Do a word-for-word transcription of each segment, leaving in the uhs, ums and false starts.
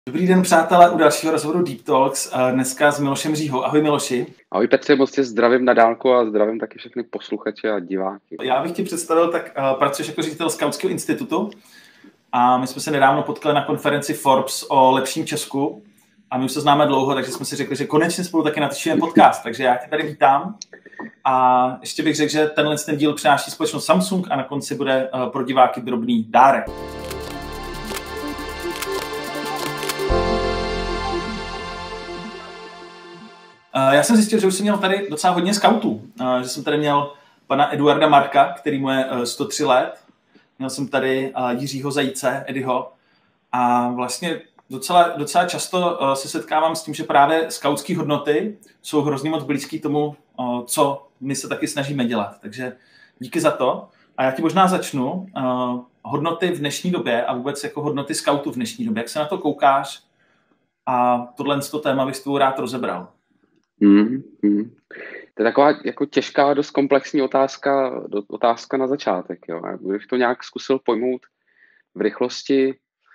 Dobrý den, přátelé, u dalšího rozhovoru Deep Talks, dneska s Milošem Říhou. Ahoj Miloši. Ahoj Petře, moc tě zdravím na dálku a zdravím taky všechny posluchače a diváky. Já bych ti představil, tak uh, pracuješ jako ředitel Skautského institutu a my jsme se nedávno potkali na konferenci Forbes o lepším Česku a my už se známe dlouho, takže jsme si řekli, že konečně spolu taky natočíme podcast, takže já tě tady vítám a ještě bych řekl, že tenhle ten díl přináší společnost Samsung a na konci bude uh, pro diváky drobný dárek. Já jsem zjistil, že už jsem měl tady docela hodně skautů, že jsem tady měl pana Eduarda Marka, který mu je sto tři let, měl jsem tady Jiřího Zajíce, Edyho a vlastně docela, docela často se setkávám s tím, že právě skautské hodnoty jsou hrozně moc blízký tomu, co my se taky snažíme dělat, takže díky za to a já ti možná začnu. Hodnoty v dnešní době a vůbec jako hodnoty skautů v dnešní době, jak se na to koukáš a tohle téma bych s tvou rád rozebral. Hmm, hmm. To je taková jako těžká, dost komplexní otázka, otázka na začátek. Jo. Kdybych to nějak zkusil pojmout v rychlosti,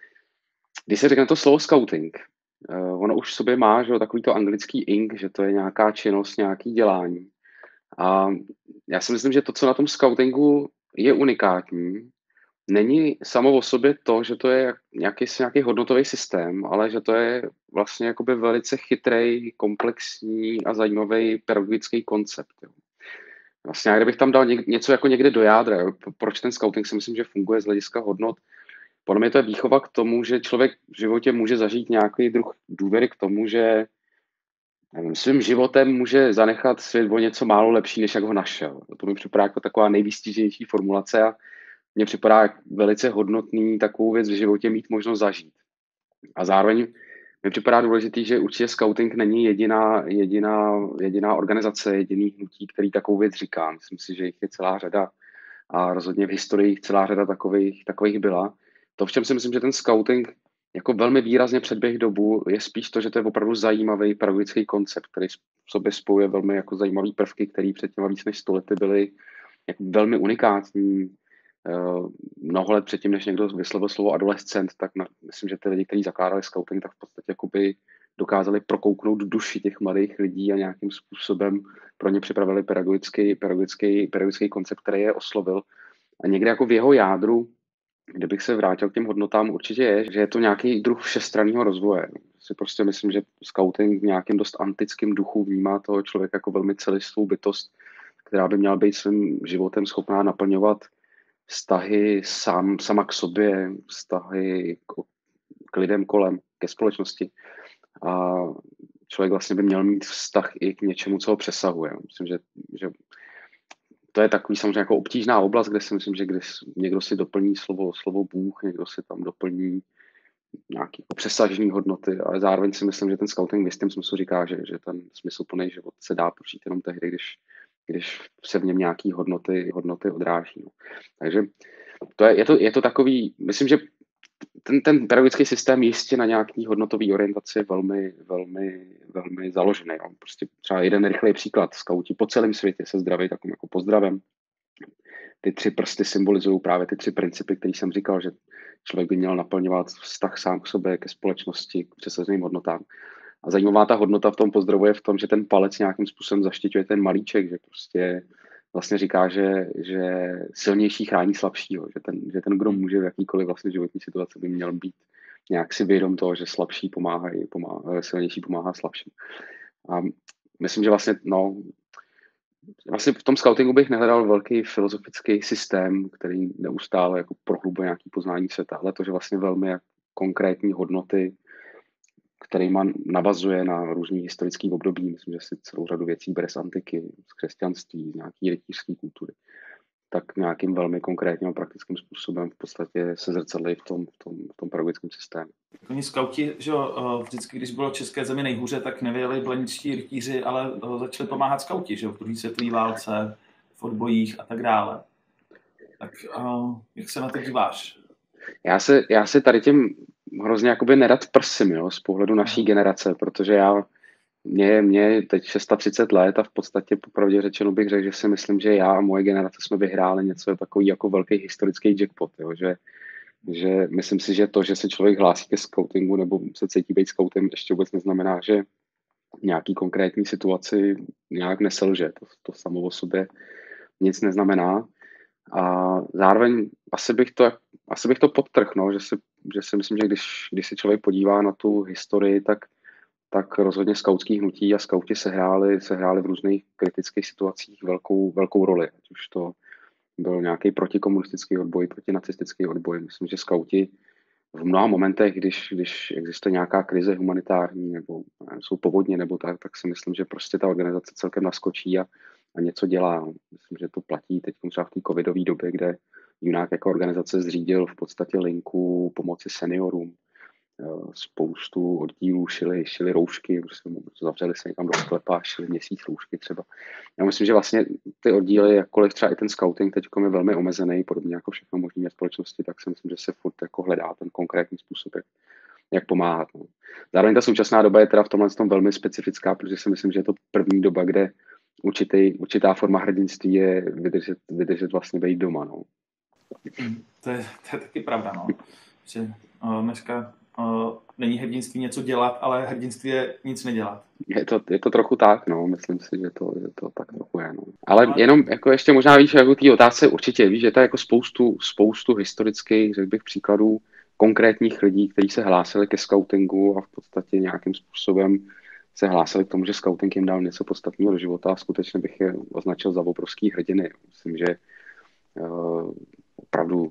když se řekne to slovo scouting, uh, ono už v sobě má, že, takový to anglický ink, že to je nějaká činnost, nějaký dělání. A já si myslím, že to, co na tom scoutingu je unikátní, není samo o sobě to, že to je nějaký, nějaký hodnotový systém, ale že to je vlastně jakoby velice chytrý, komplexní a zajímavý pedagogický koncept. Jo. Vlastně, kdybych tam dal něco jako někde do jádra, jo. Proč ten scouting si myslím, že funguje z hlediska hodnot, podle mě to je výchova k tomu, že člověk v životě může zažít nějaký druh důvěry k tomu, že nevím, svým životem může zanechat svět o něco málo lepší, než jak ho našel. To mi připadá jako taková nejvýstižnější formulace a mně připadá velice hodnotný takovou věc v životě mít možnost zažít. A zároveň mi připadá důležitý, že určitě scouting není jediná, jediná, jediná organizace, jediný hnutí, který takovou věc říká. Myslím si, že jich je celá řada a rozhodně v historii celá řada takových, takových byla. To, v čem si myslím, že ten scouting jako velmi výrazně předběh dobu, je spíš to, že to je opravdu zajímavý pedagogický koncept, který v sobě spojuje velmi jako zajímavý prvky, které před těma víc než sto lety byly jako velmi unikátní. Uh, mnoho let předtím, než někdo vyslovil slovo adolescent, tak na, myslím, že ty lidi, kteří zakládali scouting, tak v podstatě jakoby dokázali prokouknout duši těch mladých lidí a nějakým způsobem pro ně připravili pedagogický, pedagogický, pedagogický koncept, který je oslovil. A někde jako v jeho jádru, kdybych se vrátil k těm hodnotám, určitě je, že je to nějaký druh všestranného rozvoje. Si prostě myslím, že scouting v nějakém dost antickém duchu vnímá toho člověka jako velmi celistvou bytost, která by měla být svým životem schopná naplňovat vztahy sám, sama k sobě, vztahy k, k lidem kolem, ke společnosti. A člověk vlastně by měl mít vztah i k něčemu, co ho přesahuje. Myslím, že, že to je takový samozřejmě jako obtížná oblast, kde si myslím, že když někdo si doplní slovo, slovo Bůh, někdo si tam doplní nějaké přesažené hodnoty, ale zároveň si myslím, že ten scouting v jistém smyslu říká, že, že ten smysluplný život se dá prožít jenom tehdy, když když se v něm nějaký hodnoty, hodnoty odráží. No. Takže to je, je, to, je to takový, myslím, že ten, ten pedagogický systém jistě na nějaký hodnotový orientaci je velmi, velmi, velmi založený. No. Prostě třeba jeden rychlý příklad. Skauti po celém světě se zdraví takovým jako pozdravem. Ty tři prsty symbolizují právě ty tři principy, které jsem říkal, že člověk by měl naplňovat vztah sám k sobě, ke společnosti, k přesazeným hodnotám. A zajímavá ta hodnota v tom pozdravu je v tom, že ten palec nějakým způsobem zaštiťuje ten malíček, že prostě vlastně říká, že, že silnější chrání slabšího, že ten, že ten, kdo může v jakýkoliv vlastně životní situaci, by měl být nějak si vědom toho, že slabší pomáhají, pomáhá, silnější pomáhá slabším. A myslím, že vlastně, no, vlastně v tom scoutingu bych nehledal velký filozofický systém, který neustále jako prohlubuje nějaký poznání světa, ale to, že vlastně velmi konkrétní hodnoty, kterýma navazuje na různý historický období. Myslím, že si celou řadu věcí bere z antiky, z křesťanství, z nějaký rytířské kultury, tak nějakým velmi konkrétním a praktickým způsobem v podstatě se zrcadlí v tom, v tom, v tom pedagogickém systému. Oni skauti, že jo, vždycky, když bylo české zemi nejhůře, tak nevěděli blaničtí rytíři, ale začali pomáhat skauti, že jo, v druhé světové válce, v odbojích a tak dále. Tak jak se na to díváš? Já se, já se tady tím hrozně jakoby nerad prsím, jo, z pohledu naší generace, protože já, mě, mě je teď třicet šest let a v podstatě popravdě řečeno bych řekl, že si myslím, že já a moje generace jsme vyhráli něco takový jako velký historický jackpot, jo, že že myslím si, že to, že se člověk hlásí ke skautingu nebo se cítí být skautem, ještě vůbec neznamená, že nějaký konkrétní situaci nějak neselže. To, to samo o sobě nic neznamená. A zároveň asi bych to, asi bych to podtrhl, no, že, si, že si myslím, že když, když se člověk podívá na tu historii, tak, tak rozhodně skautský hnutí a skauti sehráli, sehráli v různých kritických situacích velkou, velkou roli. Ať už to byl nějaký protikomunistický odboj, protinacistický odboj. Myslím, že skauti v mnoha momentech, když, když existuje nějaká krize humanitární nebo nevím, jsou povodně nebo tak, tak si myslím, že prostě ta organizace celkem naskočí a, a něco dělá. Myslím, že to platí teď třeba v té covidové době, kde Junák jako organizace zřídil v podstatě linku pomoci seniorům. Spoustu oddílů šili, šili roušky, prostě zavřeli se někam do sklepa a šili měsíc roušky třeba. Já myslím, že vlastně ty oddíly, jakkoliv třeba i ten scouting teď je velmi omezený, podobně jako všechno možné ve společnosti, tak si myslím, že se furt jako hledá ten konkrétní způsob, jak, jak pomáhat. No. Zároveň ta současná doba je teda v tomhle tom velmi specifická, protože si myslím, že je to první doba, kde určitý, určitá forma hrdinství je vydržet, vydržet vlastně být doma. No. Hmm, to, je, to je taky pravda, no. Že uh, dneska uh, není hrdinství něco dělat, ale hrdinství je nic nedělat. Je to, je to trochu tak, no, myslím si, že to, že to tak trochu je, no. Ale jenom jako ještě možná víš, jako té otázce určitě, víš, že to je jako spoustu, spoustu historických, řekl bych, příkladů konkrétních lidí, kteří se hlásili ke skautingu a v podstatě nějakým způsobem se hlásili k tomu, že skauting jim dal něco podstatného do života a skutečně bych je označil za obrovský hrdiny. Myslím, že uh, opravdu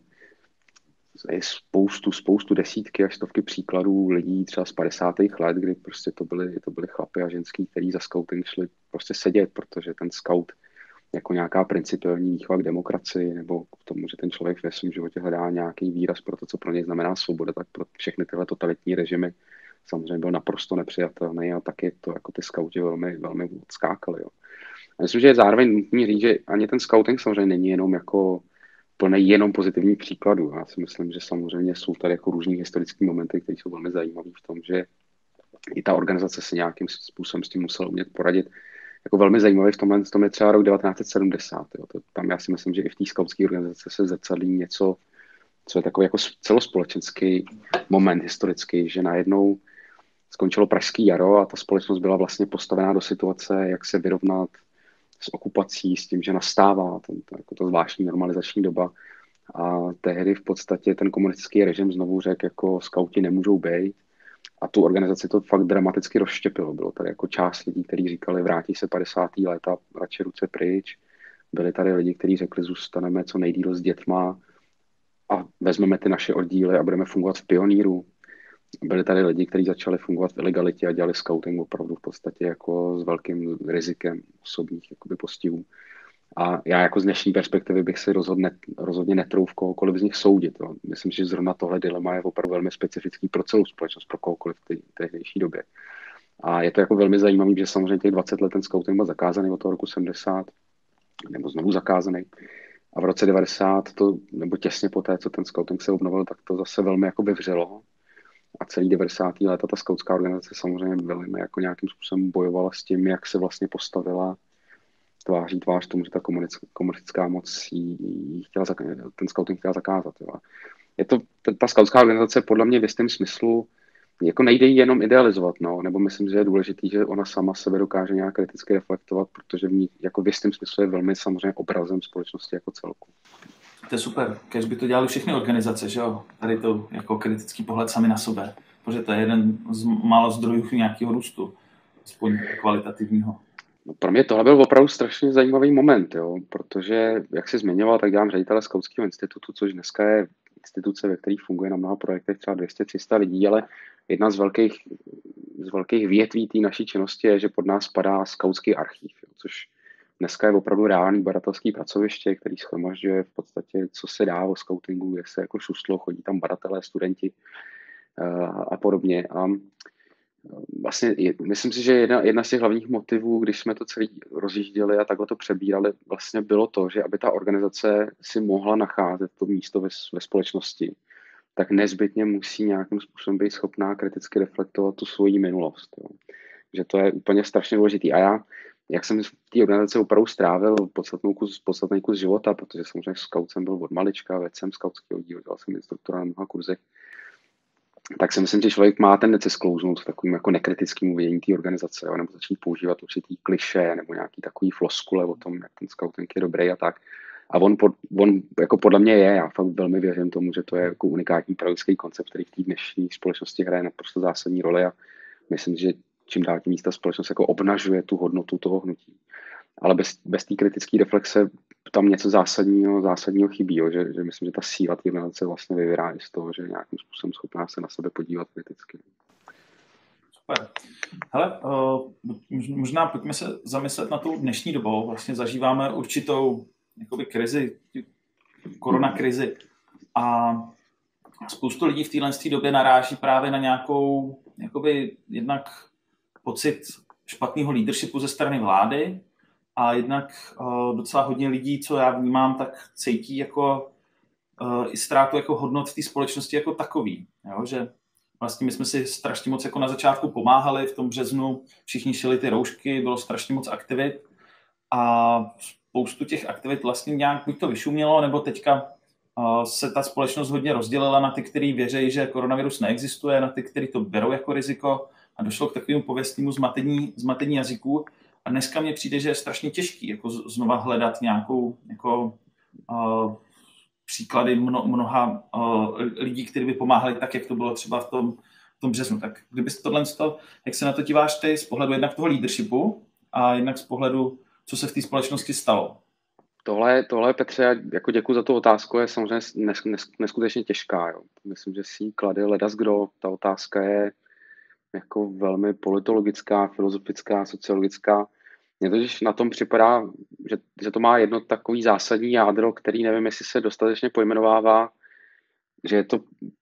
je spoustu, spoustu desítky až stovky příkladů lidí třeba z padesátých let, kdy prostě to byly, to byly chlapy a ženský, kteří za skauting šli prostě sedět, protože ten skaut jako nějaká principiální výchova k demokracii nebo k tomu, že ten člověk ve svém životě hledá nějaký výraz pro to, co pro něj znamená svoboda, tak pro všechny tyhle totalitní režimy samozřejmě byl naprosto nepřijatelný a taky to jako ty skauti velmi, velmi odskákali. Jo. A myslím, že je zároveň nutný říct, že ani ten skauting samozřejmě není jenom jako plný jenom pozitivních příkladů. Já si myslím, že samozřejmě jsou tady jako různý historické momenty, které jsou velmi zajímavé v tom, že i ta organizace se nějakým způsobem s tím musela umět poradit. Jako velmi zajímavý v tomhle v tom je třeba rok devatenáct set sedmdesát. Jo. To, tam já si myslím, že i v té skautské organizaci se zrcadlí něco, co je takový jako celospolečenský moment historický, že najednou skončilo Pražský jaro a ta společnost byla vlastně postavená do situace, jak se vyrovnat s okupací, s tím, že nastává to, to, jako to zvláštní normalizační doba. A tehdy v podstatě ten komunistický režim znovu řekl, jako skauti nemůžou být. A tu organizaci to fakt dramaticky rozštěpilo. Bylo tady jako část lidí, kteří říkali, vrátí se padesátá léta, radši ruce pryč. Byli tady lidi, kteří řekli, zůstaneme co nejdýl s dětma a vezmeme ty naše oddíly a budeme fungovat v pioníru. Byli tady lidi, kteří začali fungovat v ilegalitě a dělali scouting opravdu v podstatě jako s velkým rizikem osobních jakoby postihů. A já jako z dnešní perspektivy bych si rozhodne, rozhodně netrouf kohokoliv z nich soudit. Jo. Myslím, že zrovna tohle dilema je opravdu velmi specifický pro celou společnost, pro kohokoliv v té tehdejší době. A je to jako velmi zajímavé, že samozřejmě těch dvacet let ten scouting byl zakázaný od toho roku sedmdesát, nebo znovu zakázaný. A v roce devadesát, to, nebo těsně po té, co ten scouting se obnovil, tak to zase velmi jako vyvřelo. A celý devadesátá léta ta skautská organizace samozřejmě velmi jako nějakým způsobem bojovala s tím, jak se vlastně postavila tváří tvář tomu, že ta komunistická moc jí, jí chtěla, ten scouting chtěla zakázat. Jo. Je to, ta skautská organizace podle mě v jistém smyslu jako nejde jí jenom idealizovat, no, nebo myslím, že je důležitý, že ona sama sebe dokáže nějak kriticky reflektovat, protože v ní jako v jistém smyslu je velmi samozřejmě obrazem společnosti jako celku. To je super, když by to dělali všechny organizace, že jo, tady to jako kritický pohled sami na sebe, protože to je jeden z málo zdrojů nějakého růstu, aspoň kvalitativního. No, pro mě tohle byl opravdu strašně zajímavý moment, jo, protože, jak jsi zmiňoval, tak dělám ředitele Skautského institutu, což dneska je instituce, ve které funguje na mnoha projektech třeba dvě stě tři sta lidí, ale jedna z velkých, z velkých větví té naší činnosti je, že pod nás spadá Skautský archív, jo, což dneska je opravdu reálný badatelský pracoviště, který shromažďuje v podstatě, co se dá o skautingu, kde se jako šustlo, chodí tam badatelé, studenti uh, a podobně. A vlastně myslím si, že jedna, jedna z těch hlavních motivů, když jsme to celý rozjížděli a takhle to přebírali, vlastně bylo to, že aby ta organizace si mohla nacházet to místo ve, ve společnosti, tak nezbytně musí nějakým způsobem být schopná kriticky reflektovat tu svoji minulost. Jo. Že to je úplně strašně důležitý. A já jak jsem v té organizaci opravdu strávil podstatnou kus, podstatný kus života, protože samozřejmě scout jsem byl od malička, vedl jsem skautský oddíl, dělal jsem instruktora na mnoha kurzech, tak si myslím, že člověk má tendenci sklouznout v takovým jako nekritickým vidění té organizace, jo, nebo začít používat určitý klišé nebo nějaký takový floskule o tom, jak ten scouting je dobrý a tak. A on, pod, on jako podle mě je, já fakt velmi věřím tomu, že to je jako unikátní pedagogický koncept, který v té dnešní společnosti hraje naprosto zásadní roli a myslím, že čím dál tím víc ta společnost jako obnažuje tu hodnotu toho hnutí. Ale bez, bez té kritické reflexe tam něco zásadního, zásadního chybí, jo, že, že myslím, že ta síla té organizace vlastně vyvírá i z toho, že nějakým způsobem schopná se na sebe podívat kriticky. Super. Hele, uh, možná pojďme se zamyslet na tu dnešní dobou. Vlastně zažíváme určitou jakoby krizi, koronakrizi a spoustu lidí v téhle době naráží právě na nějakou jakoby jednak pocit špatného leadershipu ze strany vlády a jednak uh, docela hodně lidí, co já vnímám, tak cítí jako uh, i ztrátu jako hodnot v té společnosti jako takový. Jo? Že vlastně my jsme si strašně moc jako na začátku pomáhali v tom březnu, všichni šili ty roušky, bylo strašně moc aktivit a spoustu těch aktivit vlastně nějak buď to vyšumělo, nebo teďka uh, se ta společnost hodně rozdělila na ty, kteří věří, že koronavirus neexistuje, na ty, kteří to berou jako riziko a došlo k takovému pověstnému zmatení, zmatení jazyků. A dneska mně přijde, že je strašně těžký jako znova hledat nějakou jako, uh, příklady mno, mnoha uh, lidí, kteří by pomáhali tak, jak to bylo třeba v tom, v tom březnu. Tak kdybyste tohle, jak se na to díváš ty z pohledu jednak toho leadershipu a jednak z pohledu, co se v té společnosti stalo? Tohle, tohle Petře, jako děkuji za tu otázku, je samozřejmě nes, nes, neskutečně těžká. Jo. Myslím, že si ji klade ledas kdo. Ta otázka je jako velmi politologická, filozofická, sociologická. Mně totiž na tom připadá, že, že to má jedno takový zásadní jádro, který nevím, jestli se dostatečně pojmenovává, že je to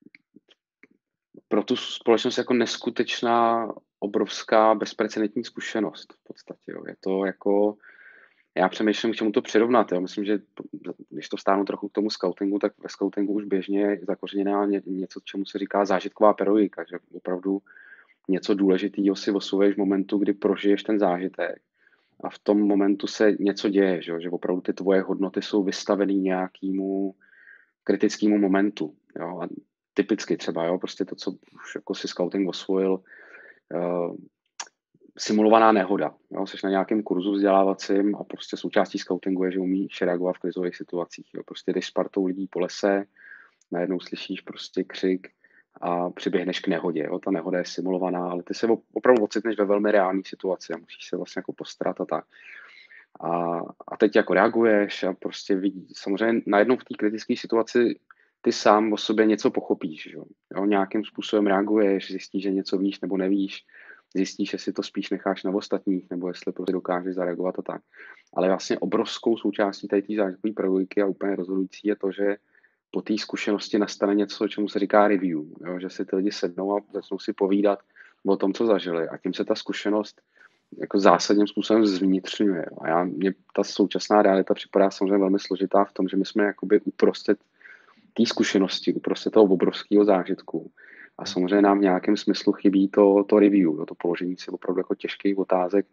pro tu společnost jako neskutečná, obrovská, bezprecedentní zkušenost v podstatě. Jo. Je to jako, já přemýšlím, k čemu to přirovnat. Jo. Myslím, že když to stáhnu trochu k tomu scoutingu, tak ve scoutingu už běžně je zakořeněná něco, čemu se říká zážitková pedagogika, že opravdu něco důležitého si osvoješ v momentu, kdy prožiješ ten zážitek. A v tom momentu se něco děje, že, že opravdu ty tvoje hodnoty jsou vystavený nějakému kritickému momentu. Jo? A typicky třeba, jo, prostě to, co už jako si scouting osvojil, uh, simulovaná nehoda. Jo? Jsi na nějakém kurzu vzdělávacím a prostě součástí scoutingu je, že umíš reagovat v krizových situacích. Jo? Prostě jdeš s partou lidí po lese, najednou slyšíš prostě křik a přiběhneš k nehodě. Jo? Ta nehoda je simulovaná, ale ty se opravdu ocitneš ve velmi reálné situaci a musíš se vlastně jako postarat a tak. A, a teď jako reaguješ a prostě vidí, samozřejmě najednou v té kritické situaci ty sám o sobě něco pochopíš. Jo? Jo? Nějakým způsobem reaguješ, zjistíš, že něco víš nebo nevíš, zjistíš, jestli to spíš necháš na ostatních, nebo jestli prostě dokážeš zareagovat a tak. Ale vlastně obrovskou součástí tady té zážitkové pedagogiky a úplně rozhodující je to, že po té zkušenosti nastane něco, čemu se říká review, jo? Že si ty lidi sednou a začnou si povídat o tom, co zažili a tím se ta zkušenost jako zásadním způsobem zvnitřňuje. A já, mě ta současná realita připadá samozřejmě velmi složitá v tom, že my jsme jakoby uprostřed té zkušenosti, uprostřed toho obrovského zážitku. A samozřejmě nám v nějakém smyslu chybí to, to review, jo? To položení si opravdu jako těžkých otázek,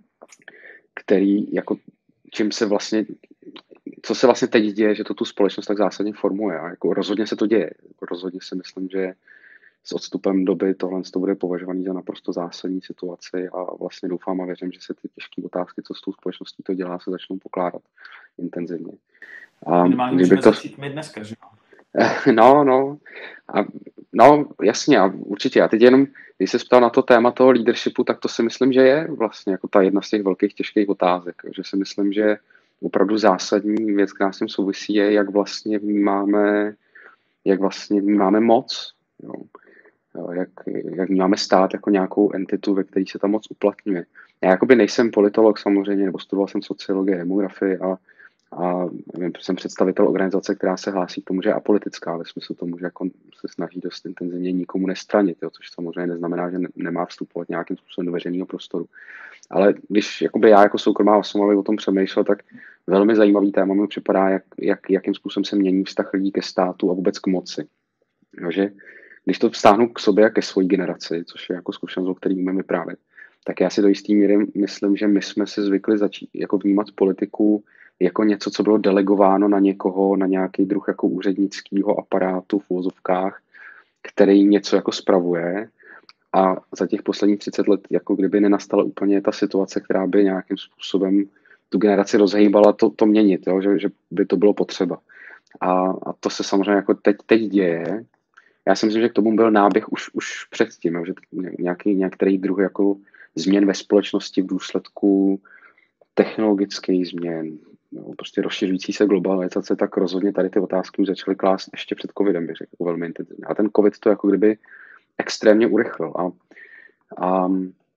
který jako čím se vlastně co se vlastně teď děje, že to tu společnost tak zásadně formuje. A jako rozhodně se to děje. Jako rozhodně si myslím, že s odstupem doby tohle to bude považovaný za naprosto zásadní situaci a vlastně doufám a věřím, že se ty těžké otázky, co s tou společností to dělá, se začnou pokládat intenzivně. A minimálně můžeme to... začít my dneska, že? No, no. A, no, jasně, a určitě. A teď jenom, když se ptal na to téma toho leadershipu, tak to si myslím, že je vlastně jako ta jedna z těch velkých těžkých otázek. Že si myslím, že opravdu zásadní věc, která s tím souvisí, je, jak vlastně vnímáme, jak vlastně vnímáme moc, jo. Jak, jak vnímáme stát jako nějakou entitu, ve které se ta moc uplatňuje. Já jakoby nejsem politolog samozřejmě, nebo studoval jsem sociologii, demografii a, a nevím, jsem představitel organizace, která se hlásí k tomu, že je apolitická, ve smyslu tomu, že jako se snaží dost intenzivně nikomu nestranit, jo, což samozřejmě neznamená, že ne, nemá vstupovat nějakým způsobem do veřejného prostoru. Ale když jakoby já jako soukromá osoba o tom přemýšlel, tak velmi zajímavý téma mi připadá, jak, jak, jakým způsobem se mění vztah lidí ke státu a vůbec k moci. Jo, že když to vztáhnu k sobě a ke své generaci, což je jako zkušenost, o který umím vyprávět, tak já si do jistý míry myslím, že my jsme se zvykli začít jako vnímat politiku jako něco, co bylo delegováno na někoho, na nějaký druh jako úřednického aparátu v uvozovkách, který něco jako spravuje. A za těch posledních třicet let, jako kdyby nenastala úplně ta situace, která by nějakým způsobem tu generaci rozhýbala to, to měnit, jo? Že, že by to bylo potřeba. A, a to se samozřejmě jako teď, teď děje. Já si myslím, že k tomu byl náběh už, už předtím, jo? Že nějaký, nějaký druh jako změn ve společnosti v důsledku technologických změn, jo? Prostě rozšiřující se globalizace, tak rozhodně tady ty otázky už začaly klást ještě před covidem, bych řekl, velmi intenzivně. A ten covid to jako kdyby extrémně urychlil. A, a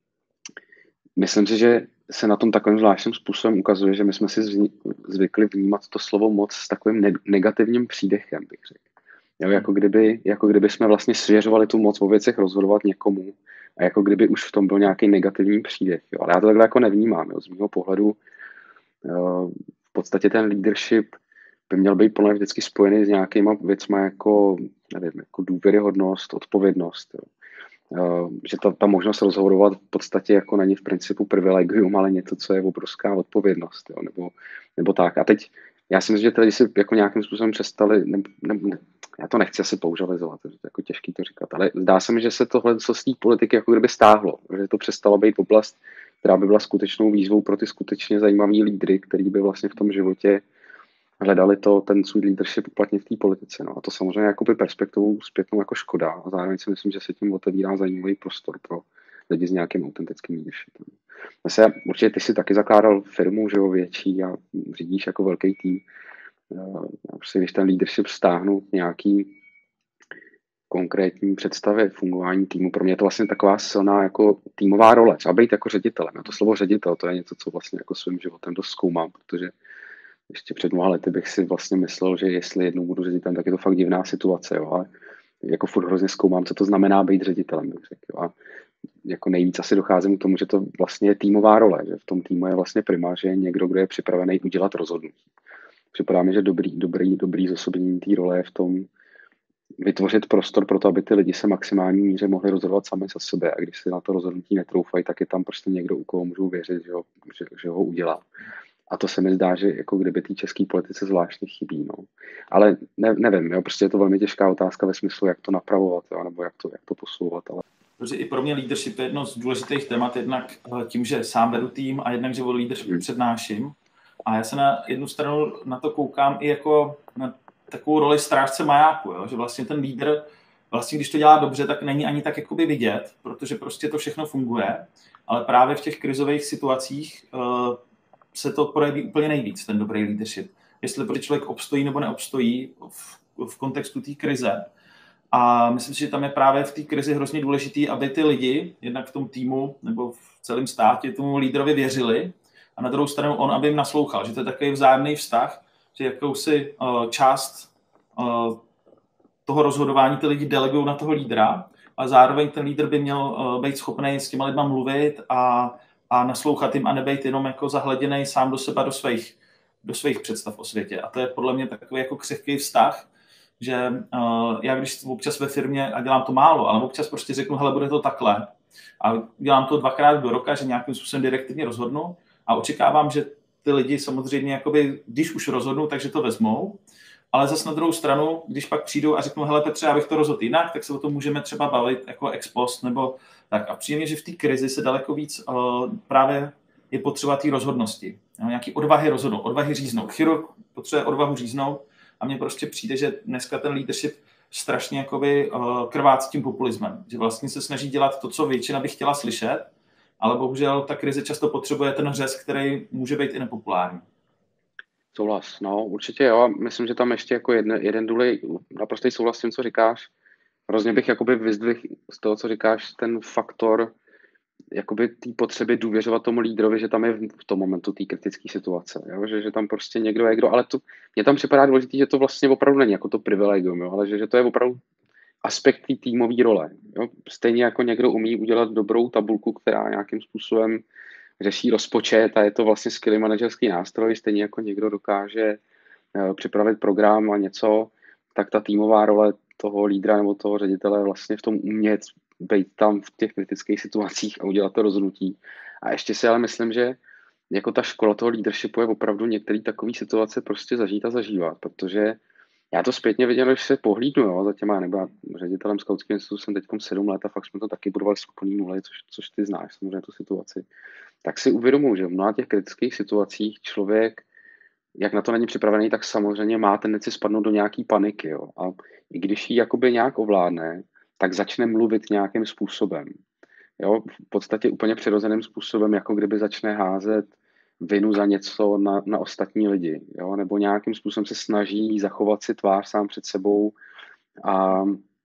myslím si, že se na tom takovým zvláštním způsobem ukazuje, že my jsme si zvykli vnímat to slovo moc s takovým ne- negativním přídechem, bych řekl. Jo, jako, kdyby, jako kdyby jsme vlastně svěřovali tu moc o věcech rozhodovat někomu a jako kdyby už v tom byl nějaký negativní přídech. Jo. Ale já to takhle jako nevnímám. Jo. Z mého pohledu jo, v podstatě ten leadership by měl být plně vždycky spojený s nějakýma věcma jako, nevím, jako důvěryhodnost, odpovědnost. Jo. Uh, že ta, ta možnost rozhodovat v podstatě jako není v principu privilegium, ale něco, co je obrovská odpovědnost, jo, nebo, nebo tak. A teď já si myslím, že tady si jako nějakým způsobem přestali, ne, ne, ne, já to nechci asi použalizovat, je to jako těžký to říkat, ale zdá se mi, že se tohle z té politiky jako kdyby stáhlo, že to přestalo být oblast, která by byla skutečnou výzvou pro ty skutečně zajímavý lídry, který by vlastně v tom životě hledali to, ten svůj leadership uplatnit v té politice. No. A to samozřejmě jakoby perspektivou zpětnou jako škoda. A zároveň si myslím, že se tím otevírá zajímavý prostor pro lidi s nějakým autentickým leadershipem. Zase určitě ty si taky zakládal firmu, že jo, větší a řídíš jako velký tým. A prostě když ten leadership stáhnu nějaký konkrétní představě fungování týmu, pro mě je to vlastně taková silná jako týmová role. Třeba být jako ředitelem. A to slovo ředitel, to je něco, co vlastně jako svým životem dost zkoumám, protože ještě před mnoha lety bych si vlastně myslel, že jestli jednou budu ředitelem, tak je to fakt divná situace, jo, ale jako furt hrozně zkoumám, co to znamená být ředitelem, bych řekl, jo, a jako nejvíc asi docházím k tomu, že to vlastně je týmová role, že v tom týmu je vlastně prima, že je někdo, kdo je připravený udělat rozhodnutí. Připadá mi, že dobrý, dobrý, dobrý zosobnění té role je v tom vytvořit prostor pro to, aby ty lidi se maximální míře mohli rozhodovat sami za sebe, a když si na to rozhodnutí netroufají, tak je tam prostě někdo, u koho můžou věřit, že ho, že, že ho udělá. A to se mi zdá, že jako kdyby té české politice zvláštně chybí. No. Ale ne, nevím, jo, prostě je to velmi těžká otázka ve smyslu, jak to napravovat, jo, nebo jak to, jak to posouvat. Ale... Protože i pro mě leadership je jedno z důležitých témat, jednak tím, že sám vedu tým a jednak, že o leadership hmm. přednáším. A já se na jednu stranu na to koukám i jako na takovou roli strážce majáku, jo, že vlastně ten lídr, vlastně když to dělá dobře, tak není ani tak jakoby vidět, protože prostě to všechno funguje, ale právě v těch krizových situacích uh, se to projeví úplně nejvíc, ten dobrý leadership. Jestli pro člověk obstojí nebo neobstojí v, v kontextu té krize. A myslím si, že tam je právě v té krizi hrozně důležitý, aby ty lidi, jednak v tom týmu nebo v celém státě, tomu lídrovi věřili a na druhou stranu on, aby jim naslouchal. Že to je takový vzájemný vztah, že jakousi uh, část uh, toho rozhodování ty lidi delegují na toho lídra, a zároveň ten lídr by měl uh, být schopný s těma lidma mluvit a a naslouchat jim a nebejt jenom jako zahleděnej sám do sebe, do svých, do svých představ o světě. A to je podle mě takový jako křehký vztah, že uh, já když občas ve firmě, a dělám to málo, ale občas prostě řeknu, hele, bude to takhle. A dělám to dvakrát do roka, že nějakým způsobem direktivně rozhodnu a očekávám, že ty lidi samozřejmě, jakoby, když už rozhodnou, takže to vezmou. Ale zase na druhou stranu, když pak přijdou a řeknou, hele Petře, já bych to rozhodl jinak, tak se o tom můžeme třeba bavit jako ex post, nebo tak. A příjemně, že v té krizi se daleko víc uh, právě je potřeba té rozhodnosti. No, nějaký odvahy rozhodnout, odvahy říznout. Chirurg potřebuje odvahu říznout a mně prostě přijde, že dneska ten leadership strašně jakoby uh, krvácí tím populismem. Že vlastně se snaží dělat to, co většina by chtěla slyšet, ale bohužel ta krize často potřebuje ten řez, který může být i nepopulární. Souhlas, no určitě jo. Myslím, že tam ještě jako jeden, jeden důlej, naprostý souhlas s tím, co říkáš. Hrozně bych jakoby vyzdvihl z toho, co říkáš, ten faktor jakoby té potřeby důvěřovat tomu lídrovi, že tam je v tom momentu té kritické situace, jo? Že, že tam prostě někdo je kdo, ale to, mně tam připadá důležitý, že to vlastně opravdu není jako to privilegium, jo? Ale že, že to je opravdu aspekt té týmové role. Jo? Stejně jako někdo umí udělat dobrou tabulku, která nějakým způsobem řeší rozpočet a je to vlastně skvělý manažerský nástroj, stejně jako někdo dokáže uh, připravit program a něco, tak ta týmová role toho lídra nebo toho ředitele vlastně v tom umět být tam v těch kritických situacích a udělat to rozhodnutí. A ještě si ale myslím, že jako ta škola toho leadershipu je opravdu některé takové situace prostě zažít a zažívat, protože já to zpětně viděl, když se pohlídnu, jo, za těma, nebo já ředitelem Skautského institutu jsem teď sedm let a fakt jsme to taky budovali z úplný nuly, což, což ty znáš samozřejmě tu situaci. Tak si uvědomuji, že v mnoha těch kritických situacích člověk, jak na to není připravený, tak samozřejmě má tendenci spadnout do nějaký paniky. Jo. A i když ji jakoby nějak ovládne, tak začne mluvit nějakým způsobem. Jo, v podstatě úplně přirozeným způsobem, jako kdyby začne házet vinu za něco na, na ostatní lidi, jo? Nebo nějakým způsobem se snaží zachovat si tvář sám před sebou a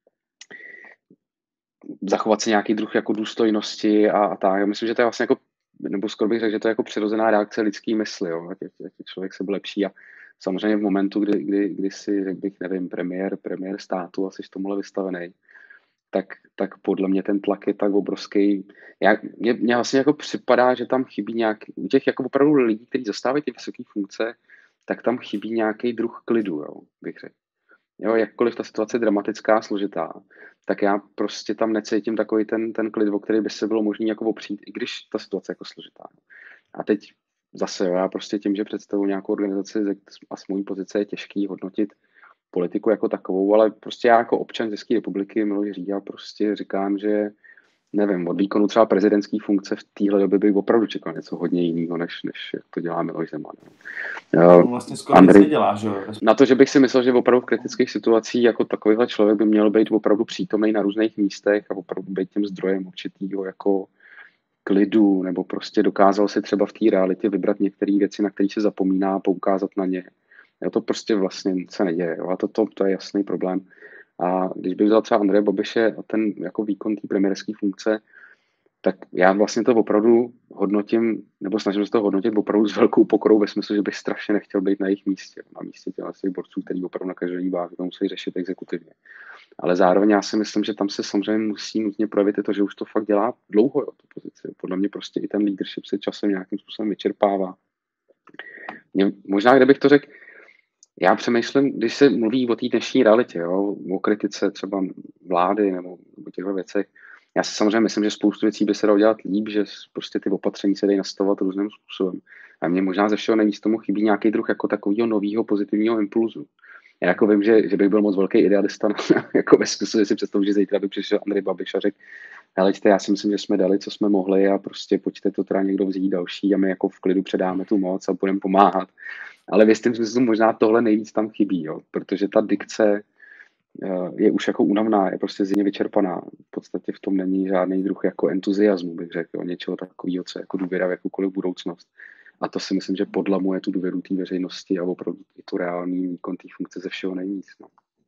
zachovat si nějaký druh jako důstojnosti a, a tak. Já myslím, že to je vlastně jako, nebo skoro bych řekl, že to je jako přirozená reakce lidský mysli, jo? Jak, jak je člověk se lepší a samozřejmě v momentu, kdy, kdy, kdy si, řekl bych, nevím, premiér, premiér státu a jsi tomuhle vystavený, tak, tak podle mě ten tlak je tak obrovský. Já, mě, mě vlastně jako připadá, že tam chybí nějaký, u těch jako opravdu lidí, kteří zastávají ty vysoké funkce, tak tam chybí nějaký druh klidu, jo, bych řekl. Jo, jakkoliv ta situace je dramatická, složitá, tak já prostě tam necítím takový ten, ten klid, o který by se bylo možné jako opřít, i když ta situace je jako složitá. A teď zase, jo, já prostě tím, že představuji nějakou organizaci a z mojí pozice je těžký hodnotit politiku jako takovou, ale prostě já jako občan České republiky, Miloš Říha, prostě říkám, že nevím, od výkonu třeba prezidentské funkce v téhle době bych opravdu čekal něco hodně jiného, než, než jak to dělá Miloš Zeman. No, vlastně skoro Andrej, nic nedělá, že jo? Na to, že bych si myslel, že opravdu v kritických situacích jako takovýhle člověk by měl být opravdu přítomný na různých místech a opravdu být tím zdrojem určitýho jako klidu, nebo prostě dokázal si třeba v té realitě vybrat některé věci, na které se zapomíná, poukázat na ně. Jo, to prostě vlastně se neděje. Jo. A to, to, to je jasný problém. A když bych vzal třeba Andreje Babiše a ten jako výkon té premiérské funkce, tak já vlastně to opravdu hodnotím, nebo snažím se to hodnotit opravdu s velkou pokorou ve smyslu, že bych strašně nechtěl být na jejich místě, na místě těch borců, který opravdu na každodenní bázi to musí řešit exekutivně. Ale zároveň já si myslím, že tam se samozřejmě musí nutně projevit i to, že už to fakt dělá dlouho, jo, tu pozici. Podle mě prostě i ten leadership se časem nějakým způsobem vyčerpává. Mě, možná, kdybych to řekl, já přemýšlím, když se mluví o té dnešní realitě, jo, o kritice třeba vlády nebo o těchto věcech, já si samozřejmě myslím, že spoustu věcí by se dalo dělat líp, že prostě ty opatření se dají nastavovat různým způsobem. A mně možná ze všeho nejvíc tomu chybí nějaký druh jako takového nového pozitivního impulzu. Já jako vím, že, že bych byl moc velký idealista, jako ve smyslu, že si představu, že zítra by přišel Andrej Babiš a řekl, helejte, já si myslím, že jsme dali, co jsme mohli a prostě pojďte to teda někdo vzít další a my jako v klidu předáme tu moc a budeme pomáhat. Ale v jistém smyslu možná tohle nejvíc tam chybí, jo? Protože ta dikce je už jako únavná, je prostě zjevně vyčerpaná. V podstatě v tom není žádný druh jako entuziasmu, bych řekl, jo? Něčeho takového, co je jako důvěra v jakoukoliv budoucnost. A to si myslím, že podlamuje tu důvěru té veřejnosti a opravdu i tu reální výkon té funkce ze všeho nejvíc. No.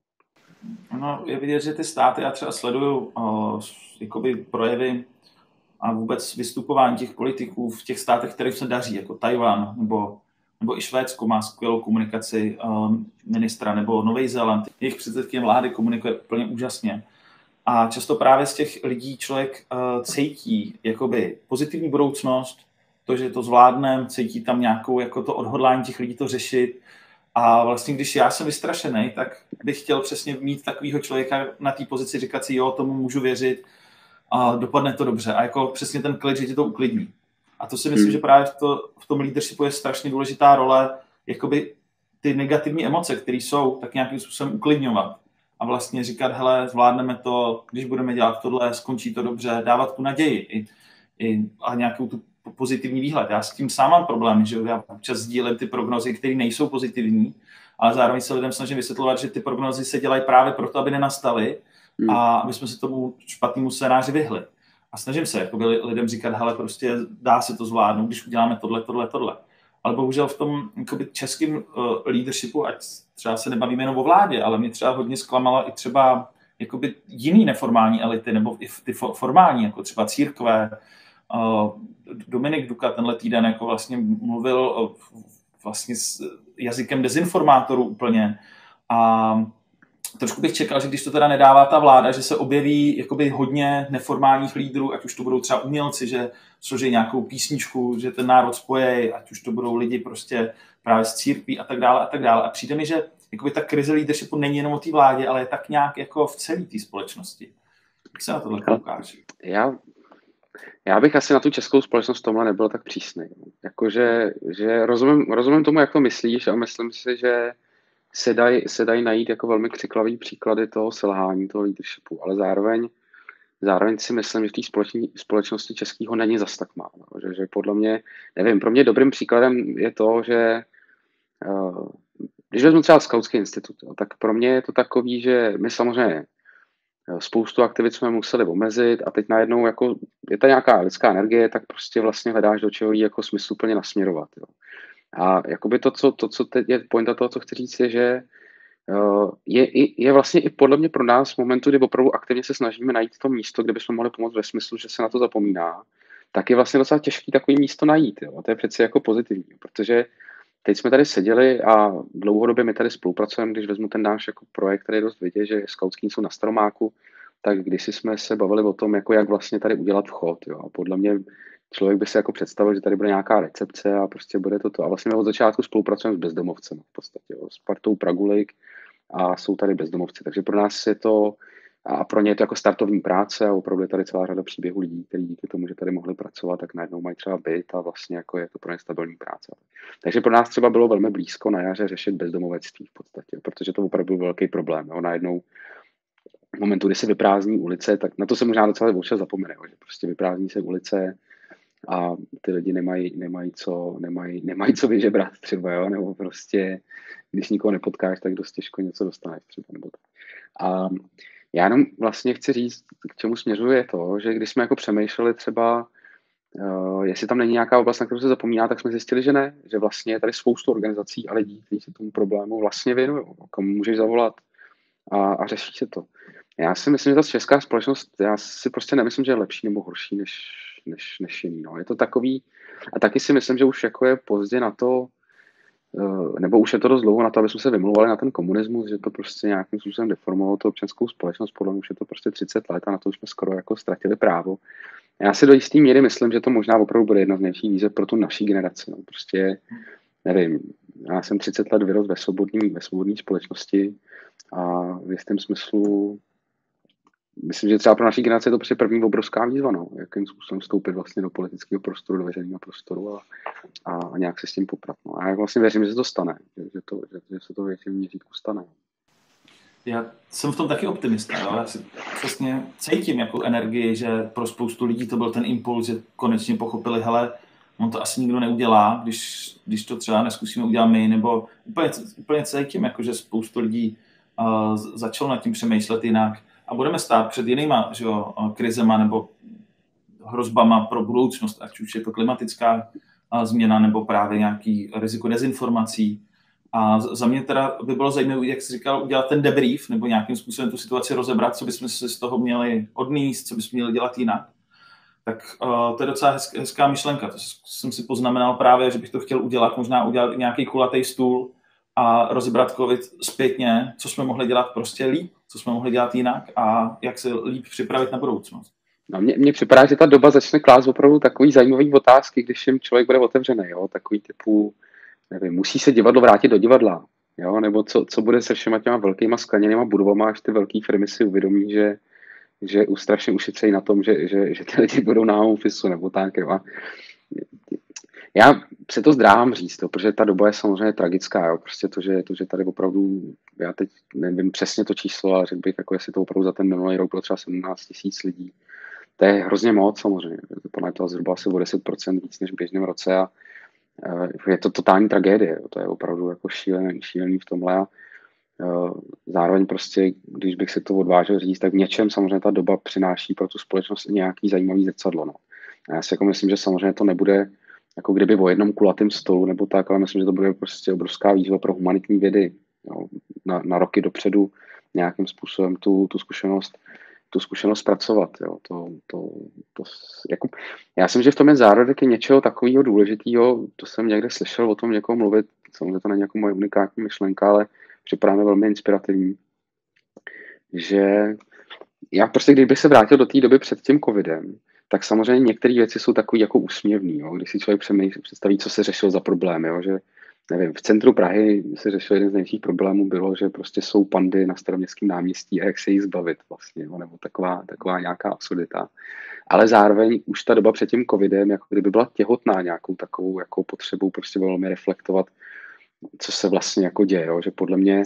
No, je vidět, že ty státy, já třeba sleduju uh, jakoby projevy a vůbec vystupování těch politiků v těch státech, které se daří, jako Tajvan nebo, nebo i Švédsko má skvělou komunikaci uh, ministra, nebo Nový Zéland. Jejich předsedkyně vlády komunikuje úplně úžasně. A často právě z těch lidí člověk uh, cítí jakoby pozitivní budoucnost, to, že to zvládnem, cítí tam nějakou jako to odhodlání těch lidí to řešit. A vlastně, když já jsem vystrašený, tak bych chtěl přesně mít takového člověka na té pozici, říkat si, jo, tomu můžu věřit a dopadne to dobře. A jako přesně ten klid, že ti to uklidní. A to si myslím, hmm. že právě v, to, v tom leadershipu je strašně důležitá role, jakoby ty negativní emoce, které jsou, tak nějakým způsobem uklidňovat. A vlastně říkat, hele, zvládneme to, když budeme dělat tohle, skončí to dobře, dávat tu naději i, i, a nějakou tu pozitivní výhled. Já s tím sám mám problém, že já občas sdílím ty prognozy, které nejsou pozitivní, ale zároveň se lidem snažím vysvětlovat, že ty prognozy se dělají právě proto, aby nenastaly a aby jsme se tomu špatnému scénáři vyhli. A snažím se jako lidem říkat, hele, prostě dá se to zvládnout, když uděláme tohle, tohle, tohle. Ale bohužel v tom jakoby, českém uh, leadershipu, ať třeba se nebavíme jenom o vládě, ale mě třeba hodně zklamala i třeba jakoby, jiný neformální elity, nebo i ty formální, jako třeba církve. Uh, Dominik Duka tenhle týden jako vlastně mluvil uh, vlastně s jazykem dezinformátorů úplně a trošku bych čekal, že když to teda nedává ta vláda, že se objeví jakoby hodně neformálních lídrů, ať už to budou třeba umělci, že složí nějakou písničku, že ten národ spojí, ať už to budou lidi prostě právě z církví a tak dále a tak dále. A přijde mi, že jakoby ta krize leadershipu není jenom o té vládě, ale je tak nějak jako v celé té společnosti. Jak se na tohle Hele, koukáš? já, já bych asi na tu českou společnost v tomhle nebyl tak přísný. Jakože že rozumím, rozumím tomu, jak to myslíš a myslím si, že se dají se dají najít jako velmi křiklavý příklady toho selhání, toho leadershipu, ale zároveň, zároveň si myslím, že v té společní, společnosti českého není zas tak málo. Že, že podle mě, nevím, pro mě dobrým příkladem je to, že uh, když vezmu třeba Skautský institut, jo, tak pro mě je to takový, že my samozřejmě spoustu aktivit jsme museli omezit a teď najednou jako je to nějaká lidská energie, tak prostě vlastně hledáš, do čeho jí jako smysluplně nasměrovat. Jo. A jakoby to, co, to, co teď je pointa toho, co chci říct, je, že uh, je, je vlastně i podle mě pro nás v momentu, kdy opravdu aktivně se snažíme najít to místo, kde bychom mohli pomoct ve smyslu, že se na to zapomíná, tak je vlastně docela těžký takový místo najít. Jo. A to je přeci jako pozitivní, protože teď jsme tady seděli a dlouhodobě my tady spolupracujeme, když vezmu ten náš jako projekt, který je dost vidět, že Skautský jsou na Staromáku, tak kdysi jsme se bavili o tom, jako jak vlastně tady udělat vchod. Jo. A podle mě člověk by se jako představil, že tady bude nějaká recepce a prostě bude to to. A vlastně my od začátku spolupracujeme s bezdomovcem v podstatě, jo, s partou Pragulik a jsou tady bezdomovci. Takže pro nás je to, a pro ně je to jako startovní práce a opravdu je tady celá řada příběhů lidí, kteří díky tomu, že tady mohli pracovat, tak najednou mají třeba byt a vlastně jako je to pro ně stabilní práce. Takže pro nás třeba bylo velmi blízko na jaře řešit bezdomovectví v podstatě, protože to opravdu byl velký problém. Jo. Najednou v momentu, kdy se vyprázdní ulice, tak na to se možná docela občas zapomene, že prostě vyprázdní se ulice a ty lidi nemají, nemají, co, nemají, nemají co vyžebrat třeba, jo? Nebo prostě, když nikoho nepotkáš, tak dost těžko něco dostaneš třeba. Nebo tak. A já jenom vlastně chci říct, k čemu směřuje to, že když jsme jako přemýšleli třeba, uh, jestli tam není nějaká oblast, na kterou se zapomíná, tak jsme zjistili, že ne, že vlastně je tady spoustu organizací a lidí, kteří se tomu problému vlastně věnují, komu můžeš zavolat a, a řeší se to. Já si myslím, že ta česká společnost, já si prostě nemyslím, že je lepší nebo horší než, než, než jiný. No. Je to takový, a taky si myslím, že už jako je pozdě na to, nebo už je to dost dlouho na to, aby jsme se vymlouvali na ten komunismus, že to prostě nějakým způsobem deformovalo tu občanskou společnost, podle mě už je to prostě třicet let a na to už jsme skoro jako ztratili právo. Já si do jistý míry myslím, že to možná opravdu bude jedna z největších výzev pro tu naší generaci. No. Prostě, nevím, já jsem třicet let vyrost ve svobodné ve svobodné společnosti a v jistém smyslu myslím, že třeba pro naší generaci je to prostě první obrovská výzva, no, jakým způsobem vstoupit vlastně do politického prostoru, do veřejného prostoru a, a nějak se s tím poprat. No. A já vlastně věřím, že se to stane, že, že, to, že, že se to většinou měřítku stane. Já jsem v tom taky optimista, jo? Já si přesně cítím jako energii, že pro spoustu lidí to byl ten impuls, že konečně pochopili, hele, on to asi nikdo neudělá, když, když to třeba neskusíme udělat my, nebo úplně, úplně cítím, jako, že spoustu lidí uh, začalo nad tím přemýšlet jinak a budeme stát před jinýma, že jo, krizema nebo hrozbama pro budoucnost, ať už je to klimatická uh, změna nebo právě nějaký riziko dezinformací. A za mě teda by bylo zajímavé, jak jsi říkal, udělat ten debrief nebo nějakým způsobem tu situaci rozebrat, co bychom si z toho měli odníst, co bychom měli dělat jinak. Tak uh, to je docela hezká, hezká myšlenka. To jsem si poznamenal právě, že bych to chtěl udělat, možná udělat nějaký kulatý stůl a rozebrat covid zpětně, co jsme mohli dělat prostě líp, co jsme mohli dělat jinak a jak se líp připravit na budoucnost. No, mně, mně připadá, že ta doba začne klást opravdu takový zajímavý otázky, když jim člověk bude otevřený, jo? Takový typu, nevím, musí se divadlo vrátit do divadla, jo? Nebo co, co bude se všema těma velkýma skleněnýma budovama, až ty velké firmy si uvědomí, že, že strašně ušetřejí na tom, že, že, že ty lidi budou na home office nebo tak. Jo? Já se to zdráhám říct, jo, protože ta doba je samozřejmě tragická. Jo? Prostě to že, to, že tady opravdu, já teď nevím přesně to číslo, ale řekl bych, jako jestli to opravdu za ten minulý rok bylo třeba sedmnáct tisíc lidí. To je hrozně moc samozřejmě. Podle toho zhruba asi o deset procent víc než v běžném roce a je to totální tragédie. Jo? To je opravdu jako šílený, šílený v tomhle. A zároveň prostě, když bych se to odvážil říct, tak v něčem samozřejmě ta doba přináší pro tu společnost nějaký zajímavý zrcadlo. No. A já si jako myslím, že samozřejmě to nebude jako kdyby o jednom kulatém stolu nebo tak, ale myslím, že to bude prostě obrovská výzva pro humanitní vědy, jo, na, na roky dopředu nějakým způsobem tu, tu zkušenost tu zkušenost pracovat. Jo. To, to, to, jako, já si myslím, že v tom je zárodek je něčeho takového důležitého, to jsem někde slyšel o tom někoho mluvit, samozřejmě to není jako moje unikátní myšlenka, ale připadá mi velmi inspirativní, že já prostě, kdybych se vrátil do té doby před tím covidem, tak samozřejmě některé věci jsou takové jako úsměvný, jo? Když si člověk představí, co se řešil za problém, jo? Že nevím, v centru Prahy se řešil jeden z největších problémů bylo, že prostě jsou pandy na Staroměstském náměstí a jak se jich zbavit vlastně, jo, nebo taková, taková nějaká absurdita. Ale zároveň už ta doba před tím covidem, jako kdyby byla těhotná nějakou takovou jako potřebou prostě velmi reflektovat, co se vlastně jako děje, jo, že podle mě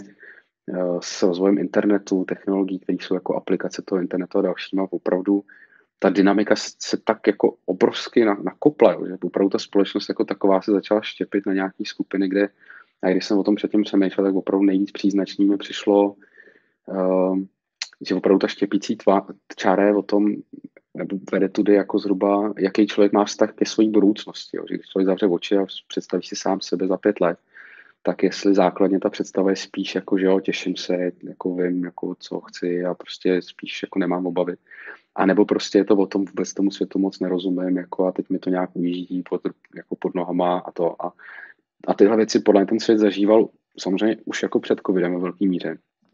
s rozvojem internetu, technologií, které jsou jako aplikace toho internetu a dalšíma, opravdu ta dynamika se tak jako obrovsky nakopla, že opravdu ta společnost jako taková se začala štěpit na nějaký skupiny, kde, a když jsem o tom předtím přemýšlel, tak opravdu nejvíc příznačný mi přišlo, uh, že opravdu ta štěpící tvá, čára je o tom, nebo vede tudy jako zhruba, jaký člověk má vztah ke své budoucnosti. Jo. Že když člověk zavře oči a představí si sám sebe za pět let, tak jestli základně ta představa je spíš jako, že jo, těším se, jako vím, jako co chci a prostě spíš jako nemám obavy. A nebo prostě je to o tom, vůbec tomu světu moc nerozumím, jako a teď mi to nějak ujíždí pod, jako pod nohama a to. A, a tyhle věci podle mě ten svět zažíval samozřejmě už jako před covidem ve velký míře.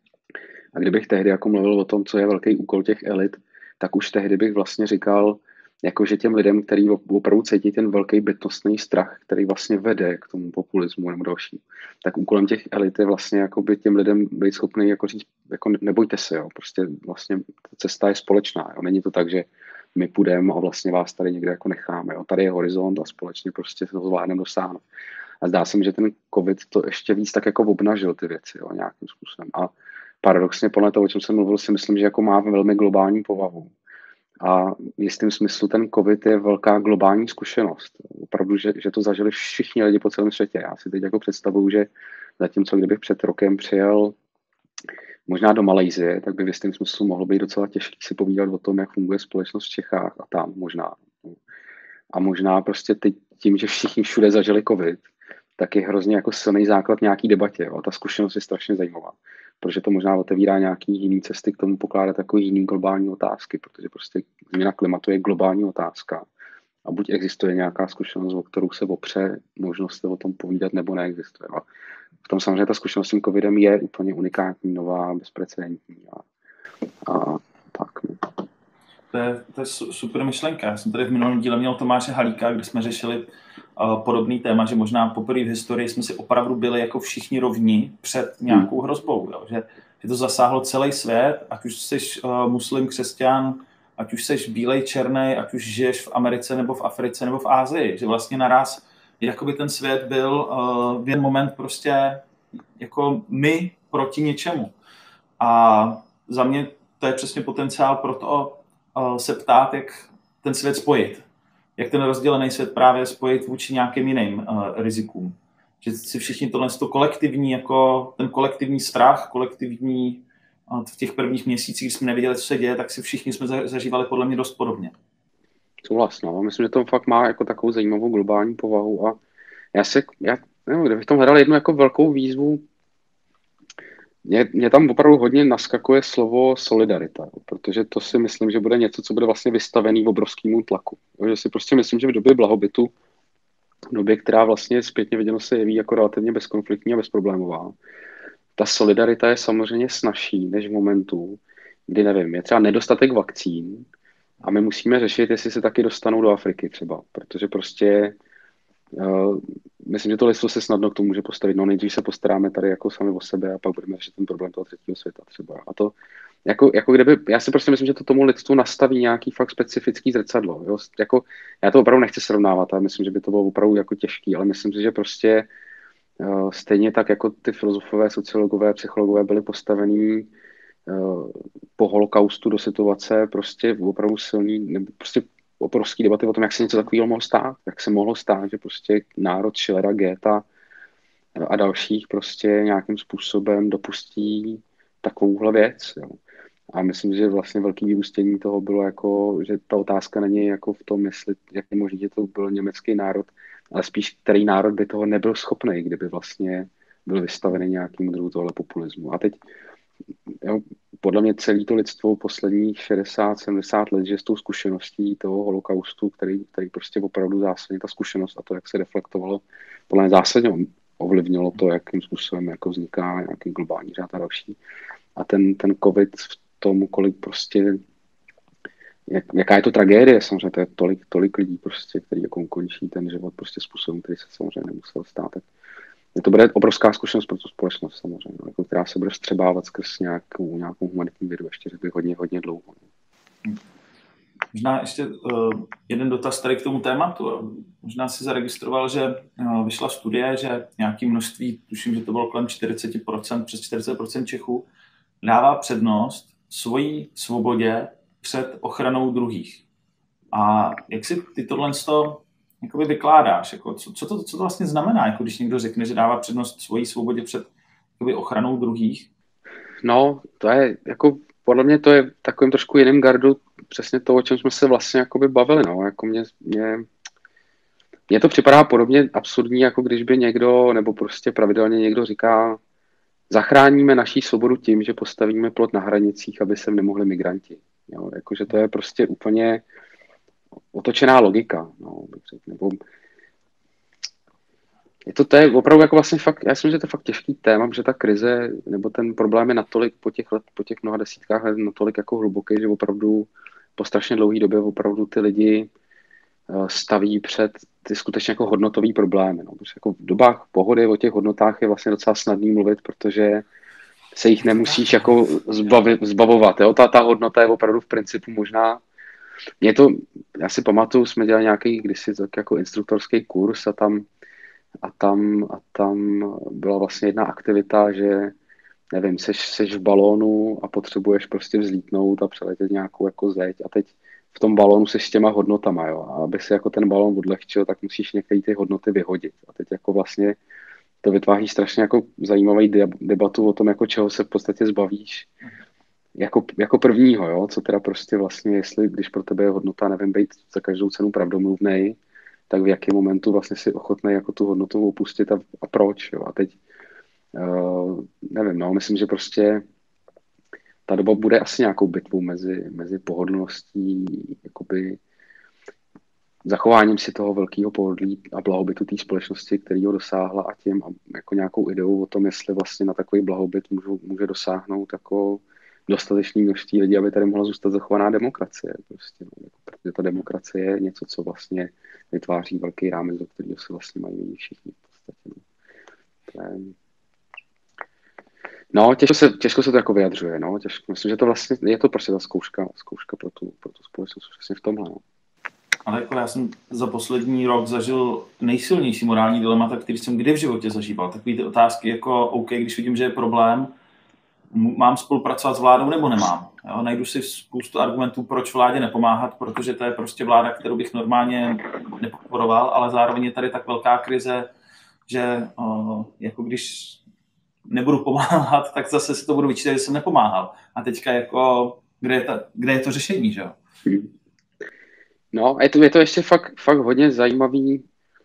A kdybych tehdy jako mluvil o tom, co je velký úkol těch elit, tak už tehdy bych vlastně říkal, jako že těm lidem, který opravdu cítí ten velký bytostný strach, který vlastně vede k tomu populismu nebo dalším, tak úkolem těch elit je vlastně jako by těm lidem být schopný jako říct, jako nebojte se, jo, prostě vlastně ta cesta je společná, jo. Není to tak, že my půjdeme a vlastně vás tady někde jako necháme, jo. Tady je horizont a společně prostě to zvládneme dosáhnout. A zdá se mi, že ten covid to ještě víc tak jako obnažil ty věci, jo, nějakým způsobem. A paradoxně podle toho, o čem jsem mluvil, si myslím, že jako má velmi globální povahu. A v jistém smyslu ten covid je velká globální zkušenost. Opravdu, že, že to zažili všichni lidi po celém světě. Já si teď jako představuju, že zatímco kdybych před rokem přijel možná do Malajsie, tak by v jistém smyslu mohlo být docela těžké si povídat o tom, jak funguje společnost v Čechách a tam možná. A možná prostě teď tím, že všichni všude zažili covid, tak je hrozně jako silný základ nějaký debatě. Jo? A ta zkušenost je strašně zajímavá, protože to možná otevírá nějaký jiný cesty k tomu pokládat jako jiný globální otázky, protože prostě změna klimatu je globální otázka. A buď existuje nějaká zkušenost, o kterou se opře možnost se o tom povídat, nebo neexistuje. A v tom samozřejmě ta zkušenost s tím covidem je úplně unikátní, nová, bezprecedentní. A, a tak. To je, to je super myšlenka. Já jsem tady v minulém díle měl Tomáše Halíka, kde jsme řešili uh, podobný téma, že možná poprvé v historii jsme si opravdu byli jako všichni rovní před nějakou hrozbou. Jo? Že, že to zasáhlo celý svět, ať už jsi uh, muslim, křesťan, ať už jsi bílej, černej, ať už žiješ v Americe, nebo v Africe, nebo v Asii. Že vlastně naraz jakoby ten svět byl uh, v jeden moment prostě jako my proti něčemu. A za mě to je přesně potenciál pro to, se ptát, jak ten svět spojit. Jak ten rozdělený svět právě spojit vůči nějakým jiným uh, rizikům. Že si všichni tohle to kolektivní, jako ten kolektivní strach, kolektivní uh, v těch prvních měsících, když jsme nevěděli, co se děje, tak si všichni jsme zažívali podle mě dost podobně. Souhlas, no. Myslím, že to fakt má jako takovou zajímavou globální povahu a já se, já nevím, kdybych tam hledal jednu jako velkou výzvu, Mě, mě tam opravdu hodně naskakuje slovo solidarita, protože to si myslím, že bude něco, co bude vlastně vystavený v obrovskému tlaku. Že si prostě myslím, že v době blahobytu, v době, která vlastně zpětně viděno se jeví jako relativně bezkonfliktní a bezproblémová, ta solidarita je samozřejmě snazší než v momentu, kdy, nevím, je třeba nedostatek vakcín a my musíme řešit, jestli se taky dostanou do Afriky třeba, protože prostě Uh, myslím, že to lidstvo se snadno k tomu může postavit. No nejdřív se postaráme tady jako sami o sebe a pak budeme řešit ten problém toho třetího světa třeba. A to jako, jako kdyby, já si prostě myslím, že to tomu lidstvu nastaví nějaký fakt specifický zrcadlo. Jo? Jako, já to opravdu nechci srovnávat a myslím, že by to bylo opravdu jako těžký, ale myslím si, že prostě uh, stejně tak jako ty filozofové, sociologové, psychologové byli postavení uh, po holokaustu do situace prostě opravdu silný, nebo prostě obrovské debaty o tom, jak se něco takového mohlo stát, jak se mohlo stát, že prostě národ Schillera, Goethe a dalších prostě nějakým způsobem dopustí takovouhle věc. Jo. A myslím, že vlastně velký vyústění toho bylo jako, že ta otázka není jako v tom, jestli, jak je možné, že to byl německý národ, ale spíš, který národ by toho nebyl schopný, kdyby vlastně byl vystavený nějakým druhu tohle populismu. A teď jo, podle mě celé to lidstvo posledních šedesát sedmdesát let, že s tou zkušeností toho holokaustu, který, který prostě opravdu zásadně ta zkušenost a to, jak se reflektovalo, podle mě zásadně ovlivnilo to, jakým způsobem jako vzniká nějaký globální řád a další. A ten, ten covid v tom, kolik prostě, jak, jaká je to tragédie, samozřejmě to je tolik, tolik lidí prostě, který jako končí ten život prostě způsobem, který se samozřejmě nemusel stát, tak to bude obrovská zkušenost pro tu společnost samozřejmě, jako, která se bude vstřebávat skrz nějakou, nějakou humanitní vědu, ještě řekl bych hodně, hodně dlouho. Možná ještě uh, jeden dotaz tady k tomu tématu. Možná si zaregistroval, že uh, vyšla studie, že nějaké množství, tuším, že to bylo kolem čtyřicet procent, přes čtyřicet procent Čechů, dává přednost svojí svobodě před ochranou druhých. A jak si ty tohle jakoby vykládáš? Jako, co, co, to, co to vlastně znamená, jako když někdo řekne, že dává přednost svojí svobodě před jakoby, ochranou druhých? No, to je jako, podle mě to je takovým trošku jiným gardu přesně to, o čem jsme se vlastně jakoby bavili, no, jako mě, mě, mně to připadá podobně absurdní, jako když by někdo, nebo prostě pravidelně někdo říká, zachráníme naší svobodu tím, že postavíme plot na hranicích, aby sem nemohli migranti. Jo, jakože to je prostě úplně otočená logika, no, bych řekl, nebo je to, to je opravdu jako vlastně fakt, já myslím, že to je fakt těžký téma, protože ta krize nebo ten problém je natolik po těch let, po těch mnoha desítkách let natolik jako hluboký, že opravdu po strašně dlouhé době opravdu ty lidi staví před ty skutečně jako hodnotový problémy. No. Protože jako v dobách pohody o těch hodnotách je vlastně docela snadný mluvit, protože se jich nemusíš jako zbavit, zbavovat. Jo? Ta, ta hodnota je opravdu v principu možná. Mě to, já si pamatuju, jsme dělali nějaký kdysi tak jako instruktorský kurz a tam A tam, a tam byla vlastně jedna aktivita, že nevím, seš, seš v balónu a potřebuješ prostě vzlítnout a přeletět nějakou jako zeď a teď v tom balónu seš s těma hodnotama, jo. A aby si jako ten balón odlehčil, tak musíš některé ty hodnoty vyhodit. A teď jako vlastně to vytváří strašně jako zajímavý debatu o tom, jako čeho se v podstatě zbavíš jako, jako prvního, jo. Co teda prostě vlastně, jestli, když pro tebe je hodnota, nevím, být za každou cenu pravdomluvnej, tak v jakém momentu vlastně si ochotný jako tu hodnotu opustit a, a proč. Jo. A teď uh, nevím, no, myslím, že prostě ta doba bude asi nějakou bitvou mezi, mezi pohodlností, jakoby zachováním si toho velkého pohodlí a blahobytu té společnosti, který ho dosáhla a tím a jako nějakou ideou o tom, jestli vlastně na takový blahobyt můžu, může dosáhnout jako dostatečné množství lidí, aby tady mohla zůstat zachovaná demokracie. Prostě, no, jako, protože ta demokracie je něco, co vlastně vytváří velký rámec, do kterého se vlastně mají všichni v podstatě. No, to je... no těžko, se, těžko se to jako vyjadřuje. No, těžko. Myslím, že to vlastně je to prostě ta zkouška, zkouška pro tu, pro tu společnost vlastně v tomhle. No. Ale jako já jsem za poslední rok zažil nejsilnější morální dilemata, který jsem kdy v životě zažíval. Takové ty otázky jako, OK, když vidím, že je problém, mám spolupracovat s vládou nebo nemám. Jo, najdu si spoustu argumentů, proč vládě nepomáhat, protože to je prostě vláda, kterou bych normálně nepodporoval, ale zároveň je tady tak velká krize, že o, jako když nebudu pomáhat, tak zase si to budu vyčítat, že jsem nepomáhal. A teďka jako, kde je, ta, kde je to řešení, že jo? No, je to, je to ještě fakt, fakt hodně zajímavý.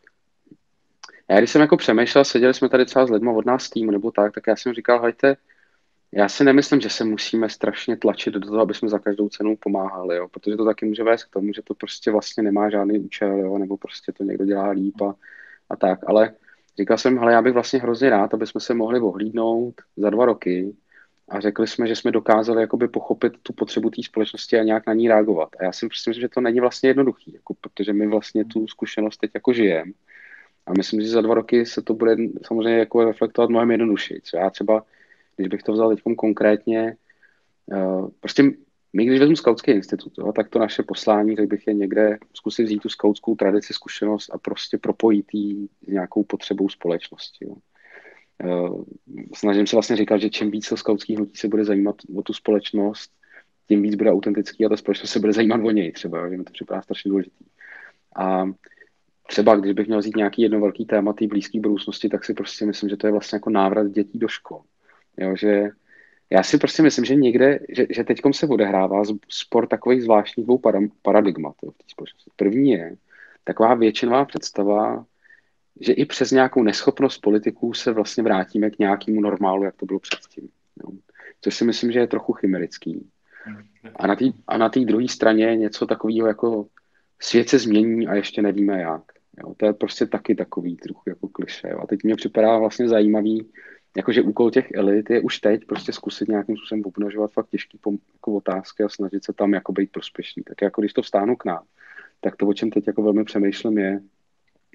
Já když jsem jako přemýšlel, seděli jsme tady třeba s lidmi od nás týmu nebo tak, tak já jsem říkal, hejte, já si nemyslím, že se musíme strašně tlačit do toho, aby jsme za každou cenu pomáhali, jo? Protože to taky může vést k tomu, že to prostě vlastně nemá žádný účel, jo? Nebo prostě to někdo dělá líp a, a tak. Ale říkal jsem, hele, já bych vlastně hrozně rád, aby jsme se mohli ohlídnout za dva roky a řekli jsme, že jsme dokázali jakoby pochopit tu potřebu té společnosti a nějak na ní reagovat. A já si myslím, že to není vlastně jednoduchý, jako, protože my vlastně tu zkušenost teď jako žijeme. A myslím, že za dva roky se to bude samozřejmě jako reflektovat mnohem jednodušeji. Já třeba, když bych to vzal teď konkrétně, uh, prostě my, když vezmu Skautský institut, jo, tak to naše poslání, tak bych je někde zkusit vzít tu skautskou tradici, zkušenost a prostě propojit ji s nějakou potřebou společnosti. Jo. Uh, snažím se vlastně říkat, že čím víc to skautský hnutí se bude zajímat o tu společnost, tím víc bude autentický a ta společnost se bude zajímat o něj třeba, jo, že mi to připadá strašně důležitý. A třeba, když bych měl vzít nějaký jedno velký téma té blízké budoucnosti, tak si prostě myslím, že to je vlastně jako návrat dětí do škol. Jo, že já si prostě myslím, že někde, že, že teďkom se odehrává spor takových zvláštních dvou paradigmat v té společnosti. První je taková většinová představa, že i přes nějakou neschopnost politiků se vlastně vrátíme k nějakému normálu, jak to bylo předtím. Jo. Což si myslím, že je trochu chimerický. A na té a na té druhé straně je něco takového jako svět se změní a ještě nevíme jak. Jo. To je prostě taky takový trochu jako klišé. Jo. A teď mě připadá vlastně zajímavý, jakože úkol těch elit je už teď prostě zkusit nějakým způsobem obnažovat fakt těžký jako otázky a snažit se tam jako být prospěšný. Tak jako když to vstáhnu k nám, tak to, o čem teď jako velmi přemýšlím, je,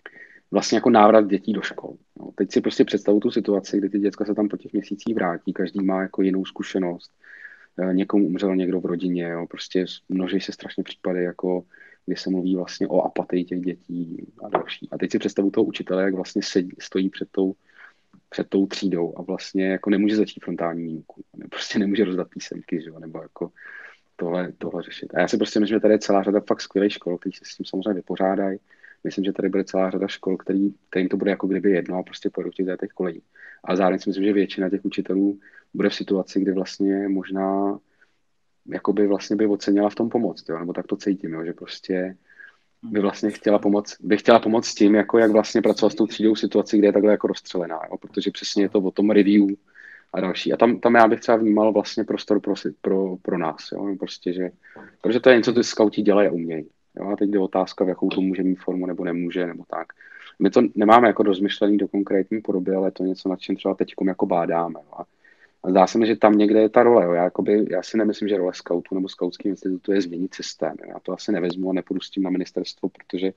vlastně jako návrat dětí do škol. No, teď si prostě představu tu situaci, kdy ty děcka se tam po těch měsících vrátí, každý má jako jinou zkušenost, někomu umřel někdo v rodině, jo, prostě množí se strašně případy, jako kdy se mluví vlastně o apatii těch dětí a další. A teď si představu toho učitele, jak vlastně sedí, stojí před tou, před tou třídou a vlastně jako nemůže začít frontální výuku, prostě nemůže rozdat písemky, že jo, nebo jako tohle, tohle řešit. A já si prostě myslím, že tady je celá řada fakt skvělých škol, kteří se s tím samozřejmě vypořádají. Myslím, že tady bude celá řada škol, který, kterým to bude jako kdyby jedno a prostě pojedou těch těch kolejí. A zároveň si myslím, že většina těch učitelů bude v situaci, kdy vlastně možná jakoby vlastně by ocenila v tom pomoct, jo? Nebo tak to cítím, jo? Že prostě by vlastně chtěla pomoct, by chtěla pomoct s tím, jako jak vlastně pracovat s tou třídou v situaci, kde je takhle jako rozstřelená, jo? Protože přesně je to o tom review a další. A tam, tam já bych třeba vnímal vlastně prostor pro, pro, pro nás, jo? Prostě, že, protože to je něco, co ty skauti dělají a umějí. Jo? A teď jde otázka, v jakou to může mít formu nebo nemůže, nebo tak. My to nemáme jako rozmyšlený do konkrétní podoby, ale to je něco, nad čím třeba teď jako bádáme. Jo? A zdá se mi, že tam někde je ta role. Jo? Já, jakoby, já si nemyslím, že role skautu nebo skautského institutu je změnit systém. Jo? Já to asi nevezmu a nepůjdu s tím na ministerstvo, protože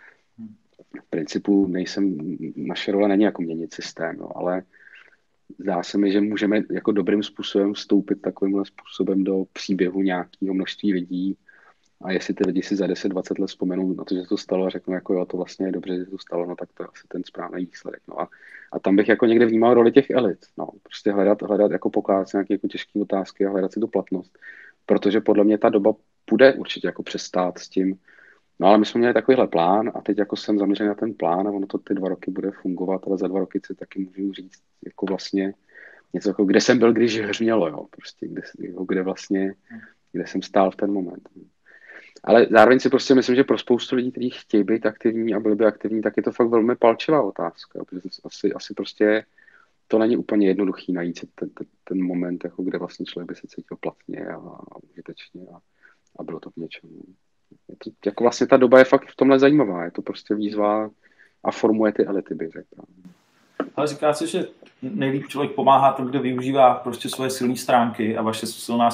v principu nejsem, naše role není jako měnit systém, jo? Ale zdá se mi, že můžeme jako dobrým způsobem vstoupit takovýmhle způsobem do příběhu nějakého množství lidí a jestli ty lidi si za deset dvacet let vzpomenou na to, že to stalo a řeknou, jako jo, to vlastně je dobře, že to stalo, no tak to je asi ten správný výsledek. No a, a tam bych jako někde vnímal roli těch elit. No, prostě hledat, hledat jako pokládat si nějaké jako těžké otázky a hledat si tu platnost. Protože podle mě ta doba bude určitě jako přestát s tím. No ale my jsme měli takovýhle plán a teď jako jsem zaměřený na ten plán a ono to ty dva roky bude fungovat, ale za dva roky si taky můžu říct jako vlastně něco jako, kde jsem byl, když hřmělo, jo, prostě, kde, jako, kde vlastně, kde jsem stál v ten moment. Ale zároveň si prostě myslím, že pro spoustu lidí, kteří chtějí být aktivní a byli by aktivní, tak je to fakt velmi palčivá otázka, protože asi, asi prostě to není úplně jednoduchý najít ten, ten, ten moment, jako kde vlastně člověk by se cítil platně a, a užitečně a, a bylo to v něčem. Je to, jako vlastně ta doba je fakt v tomhle zajímavá, je to prostě výzva a formuje ty elity, bych řekl. Ale říká se, že nejlíp člověk pomáhá tam, kde využívá prostě svoje silné stránky a vaše silná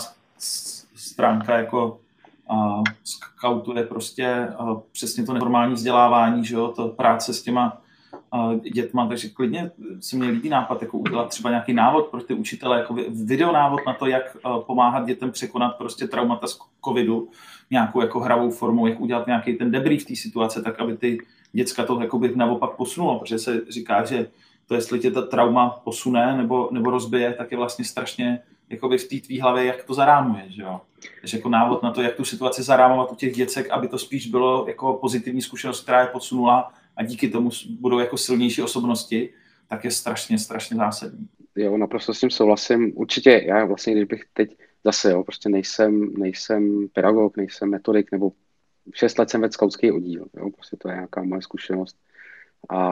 stránka jako uh, skautu je prostě uh, přesně to neformální vzdělávání, že jo, to práce s těma uh, dětma, takže klidně se mě líbí nápad jako udělat třeba nějaký návod pro ty učitele, jako videonávod na to, jak uh, pomáhat dětem překonat prostě traumata z covidu, nějakou jako hravou formou, jak udělat nějaký ten debrief té situace, tak aby ty děcka to jakoby naopak posunulo, protože se říká, že to, jestli tě ta trauma posune nebo, nebo rozbije, tak je vlastně strašně jakoby v té tvý hlavě, jak to zarámuje, že jo. Takže jako návod na to, jak tu situaci zarámovat u těch děcek, aby to spíš bylo jako pozitivní zkušenost, která je podsunula a díky tomu budou jako silnější osobnosti, tak je strašně, strašně zásadní. Jo, naprosto s tím souhlasím. Určitě já vlastně, když bych teď zase, jo, prostě nejsem, nejsem pedagog, nejsem metodik, nebo šest let jsem vedl skautský oddíl, jo, prostě to je nějaká moje zkušenost. A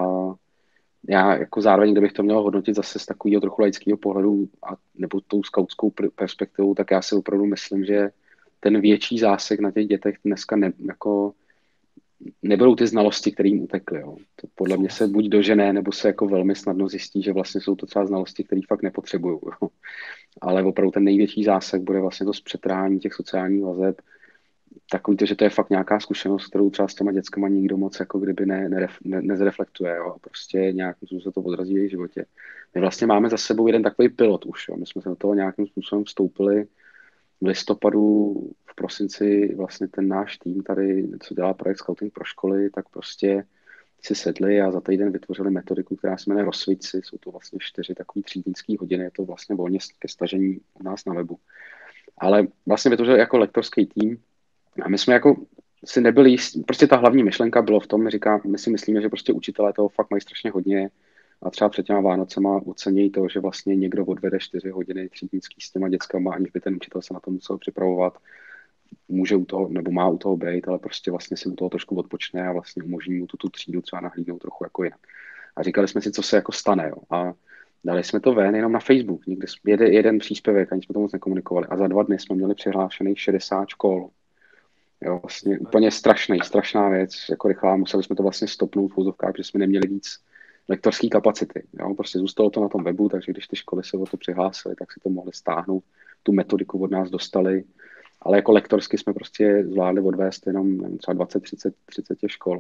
já jako zároveň, kdybych to měl hodnotit zase z takového trochu laického pohledu a nebo tou skautskou perspektivou, tak já si opravdu myslím, že ten větší zásek na těch dětech dneska ne, jako nebudou ty znalosti, které jim utekly. Jo. To podle mě se buď dožené, nebo se jako velmi snadno zjistí, že vlastně jsou to třeba znalosti, které fakt nepotřebují. Jo. Ale opravdu ten největší zásek bude vlastně to zpřetrhání těch sociálních vazeb, takový to, že to je fakt nějaká zkušenost, kterou třeba s těma dětskama nikdo moc jako kdyby ne, ne, ne, nezreflektuje, jo, a prostě nějakým způsobem se to odrazí v jejich životě. My vlastně máme za sebou jeden takový pilot už, jo. My jsme se do toho nějakým způsobem vstoupili v listopadu, v prosinci vlastně ten náš tým tady, co dělá projekt Scouting pro školy, tak prostě si sedli a za týden vytvořili metodiku, která se jmenuje Rozsvíci, jsou to vlastně čtyři takové třídnické hodiny, je to vlastně volně ke stažení u nás na webu. Ale vlastně vytvořili jako lektorský tým. A my jsme jako si nebyli jistí, prostě ta hlavní myšlenka bylo v tom, říká, my si myslíme, že prostě učitelé toho fakt mají strašně hodně a třeba před těma Vánocema ocenějí to, že vlastně někdo odvede čtyři hodiny třídnický s těma dětskama, aniž by ten učitel se na to musel připravovat. Může u toho, nebo má u toho být, ale prostě vlastně si u toho trošku odpočne a vlastně umožní mu tu, tu třídu třeba nahlídnout trochu jako jinak. A říkali jsme si, co se jako stane, jo. A dali jsme to ven jenom na Facebook, někde jeden, jeden příspěvek, ani jsme to moc nekomunikovali. A za dva dny jsme měli přihlášených šedesát škol. Jo, vlastně úplně strašný, strašná věc, jako rychlá, museli jsme to vlastně stopnout v úzovkách, protože jsme neměli víc lektorské kapacity. Jo, prostě zůstalo to na tom webu, takže když ty školy se o to přihlásily, tak si to mohli stáhnout, tu metodiku od nás dostali, ale jako lektorsky jsme prostě zvládli odvést jenom třeba dvacet třicet, třicet škol.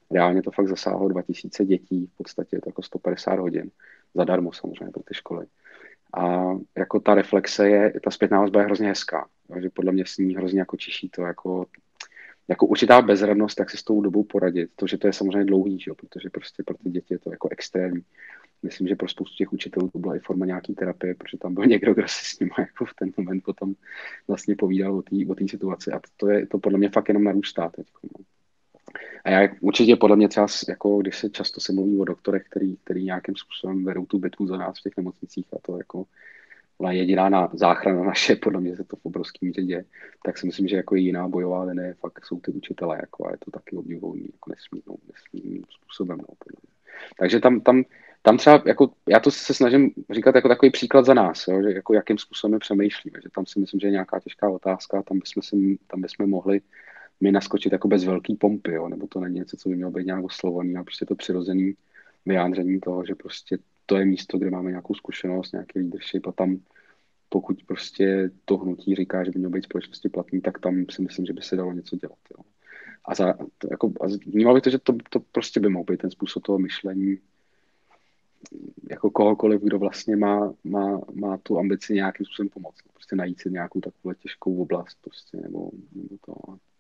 reálně to fakt zasáhlo dva tisíce dětí, v podstatě je to jako sto padesát hodin, zadarmo samozřejmě pro ty školy. A jako ta reflexe je, ta zpětná vazba je hrozně hezká, takže podle mě s ní hrozně jako čiší to jako, jako určitá bezradnost, jak si s tou dobou poradit. To, že to je samozřejmě dlouhý, že? Protože prostě pro ty děti je to jako extrémní. Myslím, že pro spoustu těch učitelů to byla i forma nějaký terapie, protože tam byl někdo, kdo si s nimi jako v ten moment potom vlastně povídal o té o té situaci. A to, je, to podle mě fakt jenom narůstá teď. No. A já určitě podle mě třeba, jako když se často se mluví o doktorech, který, který nějakým způsobem vedou tu bitvu za nás v těch nemocnicích a to jako byla jediná na záchrana naše, podle mě se to v obrovském míře děje, tak si myslím, že jako jiná bojová linie fakt jsou ty učitelé, jako, a je to taky obdivuhodný, jako nesmírnou, nesmírným způsobem. No, podle mě. Takže tam, tam, tam třeba, jako, já to se snažím říkat jako takový příklad za nás, jo, že jako jakým způsobem přemýšlíme, že tam si myslím, že je nějaká těžká otázka, tam bychom, si, tam bychom mohli my naskočit jako bez velký pompy, jo, nebo to není něco, co by mělo být nějak oslovaný, ale prostě to přirozený vyjádření toho, že prostě to je místo, kde máme nějakou zkušenost, nějaký leadership a tam pokud prostě to hnutí říká, že by mělo být společnosti platný, tak tam si myslím, že by se dalo něco dělat. Jo. A, za, to, jako, a vnímal bych to, že to, to prostě by mohl být ten způsob toho myšlení jako kohokoliv, kdo vlastně má, má, má tu ambici nějakým způsobem pomoct. Prostě najít si nějakou takovou těžkou oblast prostě, nebo, nebo to.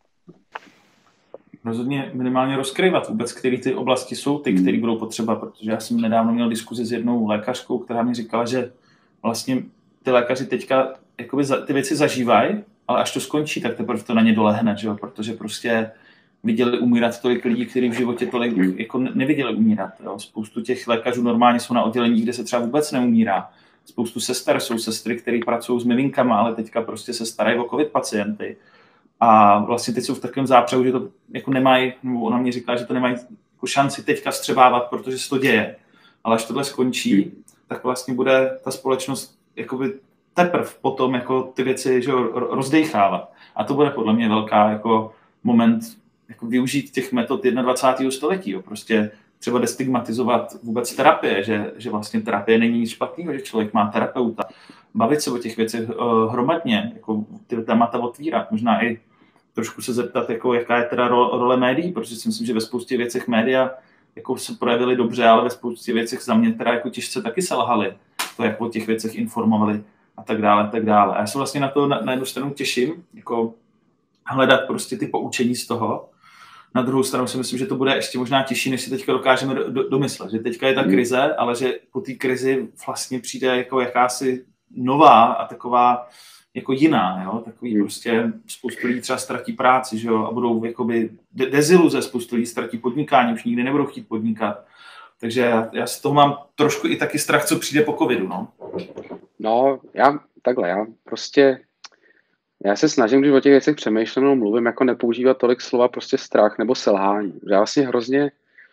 Rozhodně minimálně rozkryvat vůbec, které ty oblasti jsou ty, které budou potřeba, protože já jsem nedávno měl diskuzi s jednou lékařkou, která mi říkala, že vlastně ty lékaři teďka jakoby za, ty věci zažívají, ale až to skončí, tak teprve to na ně dolehne, že jo? Protože prostě viděli umírat tolik lidí, kteří v životě tolik jako neviděli umírat. Jo? Spoustu těch lékařů normálně jsou na oddělení, kde se třeba vůbec neumírá. Spoustu sester jsou sestry, které pracují s miminkama, ale teďka prostě se starají o covid pacienty. A vlastně teď jsou v takovém zápřehu, že to jako nemají, nebo ona mě říká, že to nemají jako šanci teďka vstřebávat, protože se to děje. Ale až tohle skončí, tak vlastně bude ta společnost jakoby teprve potom jako ty věci, že rozdejchávat. A to bude podle mě velká jako moment jako využít těch metod dvacátého prvního století. Jo. Prostě třeba destigmatizovat vůbec terapie, že, že vlastně terapie není nic špatného, že člověk má terapeuta. Bavit se o těch věcech uh, hromadně, jako ty témata otvírat, možná i trošku se zeptat, jako, jaká je teda ro- role médií, protože si myslím, že ve spoustě věcech média jako se projevily dobře, ale ve spoustě věcech za mě teda jako těžce taky selhali. To, jak o těch věcech informovali a tak dále, a tak dále. A já se vlastně na to na, na jednu stranu těším, jako hledat prostě ty poučení z toho. Na druhou stranu si myslím, že to bude ještě možná těžší, než si teďka dokážeme do, do, domyslet. Že teďka je ta krize, ale že po té krizi vlastně přijde jako jakási nová a taková jako jiná, jo? Takový prostě spoustu lidí třeba ztratí práci, že jo? A budou jakoby de- deziluze, spoustu lidí ztratí podnikání, už nikdy nebudou chtít podnikat. Takže já, já z toho mám trošku i taky strach, co přijde po covidu, no. No, já takhle, já prostě já se snažím, když o těch věcech přemýšlím nebo mluvím, jako nepoužívat tolik slova prostě strach nebo selhání. Já vlastně hrozně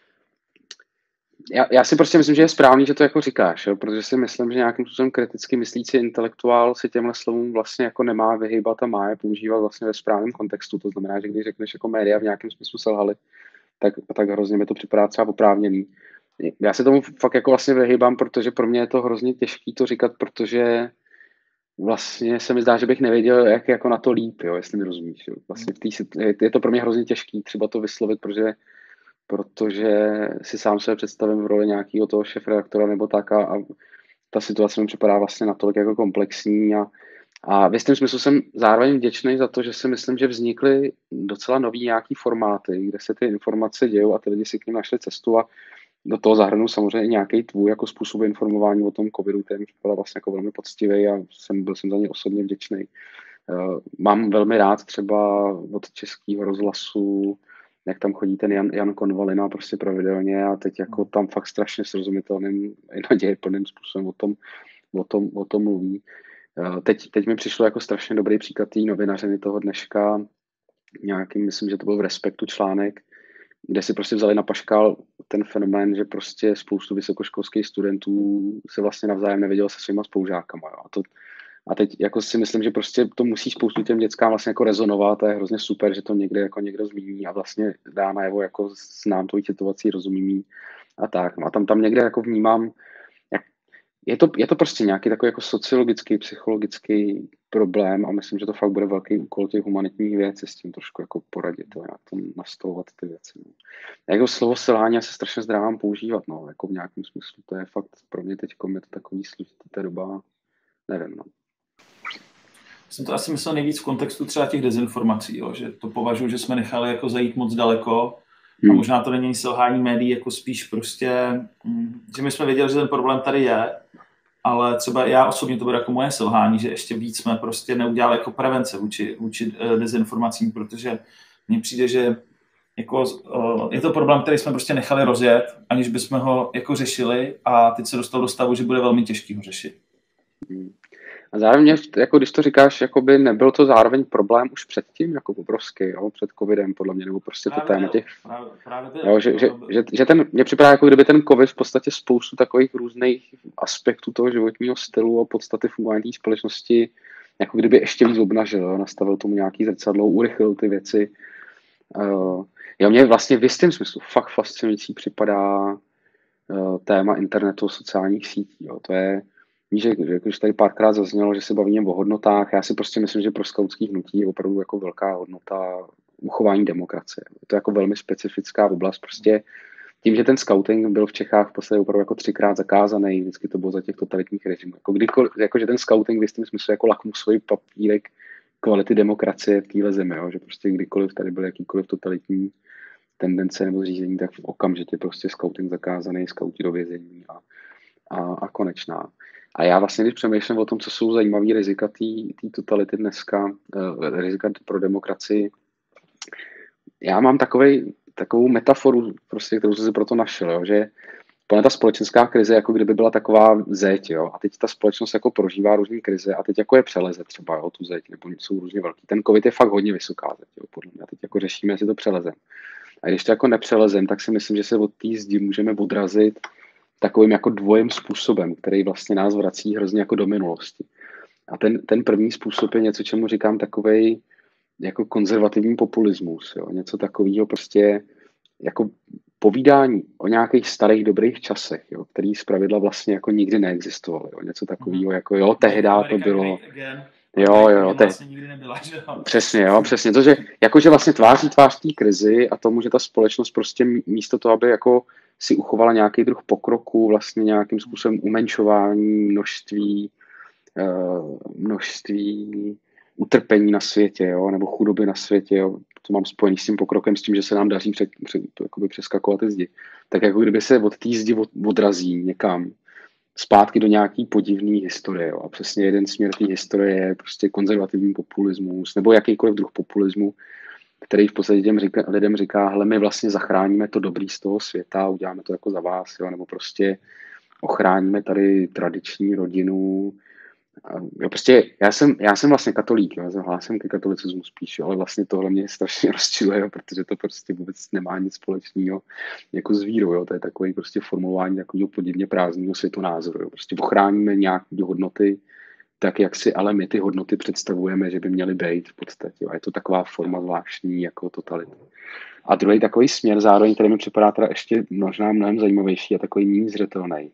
Já, já si prostě myslím, že je správný, že to jako říkáš, jo? Protože si myslím, že nějakým způsobem kriticky myslící intelektuál si těmhle slovům vlastně jako nemá vyhýbat a má je používat vlastně ve správném kontextu. To znamená, že když řekneš jako média v nějakém smyslu selhali, tak, tak hrozně mi to připadá třeba oprávněný. Já se tomu fakt jako vlastně vyhýbám, protože pro mě je to hrozně těžký to říkat, protože vlastně se mi zdá, že bych nevěděl, jak jako na to líp, jo? Jestli mi rozumíš. Jo? Vlastně v tý, je to pro mě hrozně těžký třeba to vyslovit, protože protože si sám sebe představím v roli nějakého toho šéfredaktora nebo tak a, a ta situace mi připadá vlastně natolik jako komplexní a, a v jistém smyslu jsem zároveň vděčný za to, že si myslím, že vznikly docela nový nějaký formáty, kde se ty informace dějou a ty lidi si k nim našli cestu a do toho zahrnu samozřejmě nějaký tvůj jako způsob informování o tom covidu, který mi připadal vlastně jako velmi poctivý a jsem, byl jsem za ně osobně vděčný. Uh, mám velmi rád třeba od Českého rozhlasu, jak tam chodí ten Jan, Jan Konvalina prostě pravidelně a teď jako tam fakt strašně srozumitelným i nadějeplným způsobem o tom, o tom, o tom mluví. Teď, teď mi přišlo jako strašně dobrý příklad té novinařiny toho dneška, nějaký, myslím, že to byl v Respektu článek, kde si prostě vzali na paškál ten fenomén, že prostě spoustu vysokoškolských studentů se vlastně navzájem nevědělo se svýma spolužákama. Jo. A to A teď jako si myslím, že prostě to musí spoustu těm dětskám vlastně jako rezonovat a je hrozně super, že to někde jako někdo zmíní a vlastně dá najevo jako znám tvojí situaci, rozumím jí a tak. No a tam, tam někde jako vnímám, jak je to, je to prostě nějaký takový jako sociologický, psychologický problém a myslím, že to fakt bude velký úkol těch humanitních věcí s tím trošku jako poradit, to, jak to nastolovat ty věci. No. Jako slovo selhání já se strašně zdrávám používat, no, jako v nějakém smyslu, to je fakt pro mě teď je to takový složitý doba, nevím, no. Jsem to asi myslel nejvíc v kontextu třeba těch dezinformací, jo, že to považuji, že jsme nechali jako zajít moc daleko hmm. a možná to není selhání médií, jako spíš prostě, že my jsme věděli, že ten problém tady je, ale třeba já osobně to bude jako moje selhání, že ještě víc jsme prostě neudělali jako prevence vůči, vůči dezinformacím, protože mně přijde, že jako, je to problém, který jsme prostě nechali rozjet, aniž bychom ho jako řešili a teď se dostal do stavu, že bude velmi těžký ho řešit. Hmm. A zároveň, jako když to říkáš, jakoby nebyl to zároveň problém už předtím, jako obrovský, jo, před covidem, podle mě, nebo prostě právě to téma těch... Právě, právě jo, že, že, že, že ten, mně připadá, jako kdyby ten covid v podstatě spoustu takových různých aspektů toho životního stylu a podstaty fungování té společnosti, jako kdyby ještě víc obnažil, jo, nastavil tomu nějaký zrcadlo, urychlil ty věci. Uh, jo, mě vlastně v jistém smyslu fakt fascinující připadá uh, téma internetu, sociálních sítí, jo, to je Víš, že, že když tady párkrát zaznělo, že se bavíme o hodnotách, já si prostě myslím, že pro skautský hnutí je opravdu jako velká hodnota uchování demokracie. Je to jako velmi specifická oblast. Prostě tím, že ten skauting byl v Čechách v podstatě opravdu jako třikrát zakázaný, vždycky to bylo za těch totalitních režimů. Jako, kdykoliv, jako že ten skauting v jistém smyslu jako lakmusový papírek kvality demokracie v téhle zemi, jo? Že prostě kdykoliv tady byl jakýkoliv totalitní tendence nebo zřízení, tak okamžitě prostě skauting zakázaný, skauti do vězení a, a, a konečná. A já vlastně, když přemýšlím o tom, co jsou zajímavé rizika té totality dneska, uh, rizika pro demokracii, já mám takovej, takovou metaforu, prostě, kterou jsem si proto našel, jo, že ta společenská krize jako kdyby byla taková zeď, jo, a teď ta společnost jako prožívá různé krize a teď jako je přeleze třeba, jo, tu zeď, nebo jsou různě velký. Ten covid je fakt hodně vysoká zeď, jo, podle mě. A teď jako řešíme, jestli to přelezem. A když to jako nepřelezem, tak si myslím, že se od té zdi můžeme odrazit takovým jako dvojím způsobem, který vlastně nás vrací hrozně jako do minulosti. A ten, ten první způsob je něco, čemu říkám takovej jako konzervativní populismus, jo? Něco takového prostě jako povídání o nějakých starých dobrých časech, jo? Který zpravidla vlastně jako nikdy neexistovaly. Jo? Něco takového jako jo, tehdá to bylo... Jo, jo, jo, te... vlastně nikdy nebyla, že jo? Přesně, jo, přesně. To, že jakože vlastně tváří tvář té krizi a tomu, že ta společnost prostě místo toho, aby jako si uchovala nějaký druh pokroku, vlastně nějakým způsobem umenšování množství, uh, množství utrpení na světě, jo, nebo chudoby na světě, jo, to mám spojený s tím pokrokem, s tím, že se nám daří před, před, jakoby přeskakovat ty zdi. Tak jako kdyby se od té zdi od, odrazí někam zpátky do nějaký podivný historie. Jo. A přesně jeden směr té historie je prostě konzervativní populismus, nebo jakýkoliv druh populismu, který v podstatě těm říká, lidem říká, hele, my vlastně zachráníme to dobrý z toho světa, uděláme to jako za vás, jo, nebo prostě ochráníme tady tradiční rodinu. Jo, prostě já jsem, já jsem vlastně katolík, jo, já hlásím ke katolicismu spíš, jo, ale vlastně tohle mě strašně rozčiluje, jo, protože to prostě vůbec nemá nic společného jako s vírou, jo, to je takový prostě formulování takového podivně prázdného světonázoru, jo, prostě ochráníme nějaké hodnoty, tak jak si ale my ty hodnoty představujeme, že by měly být v podstatě. A je to taková forma zvláštní jako totality. A druhý takový směr zároveň, který mi připadá teda ještě možná mnohem zajímavější a takový méně zřetelný,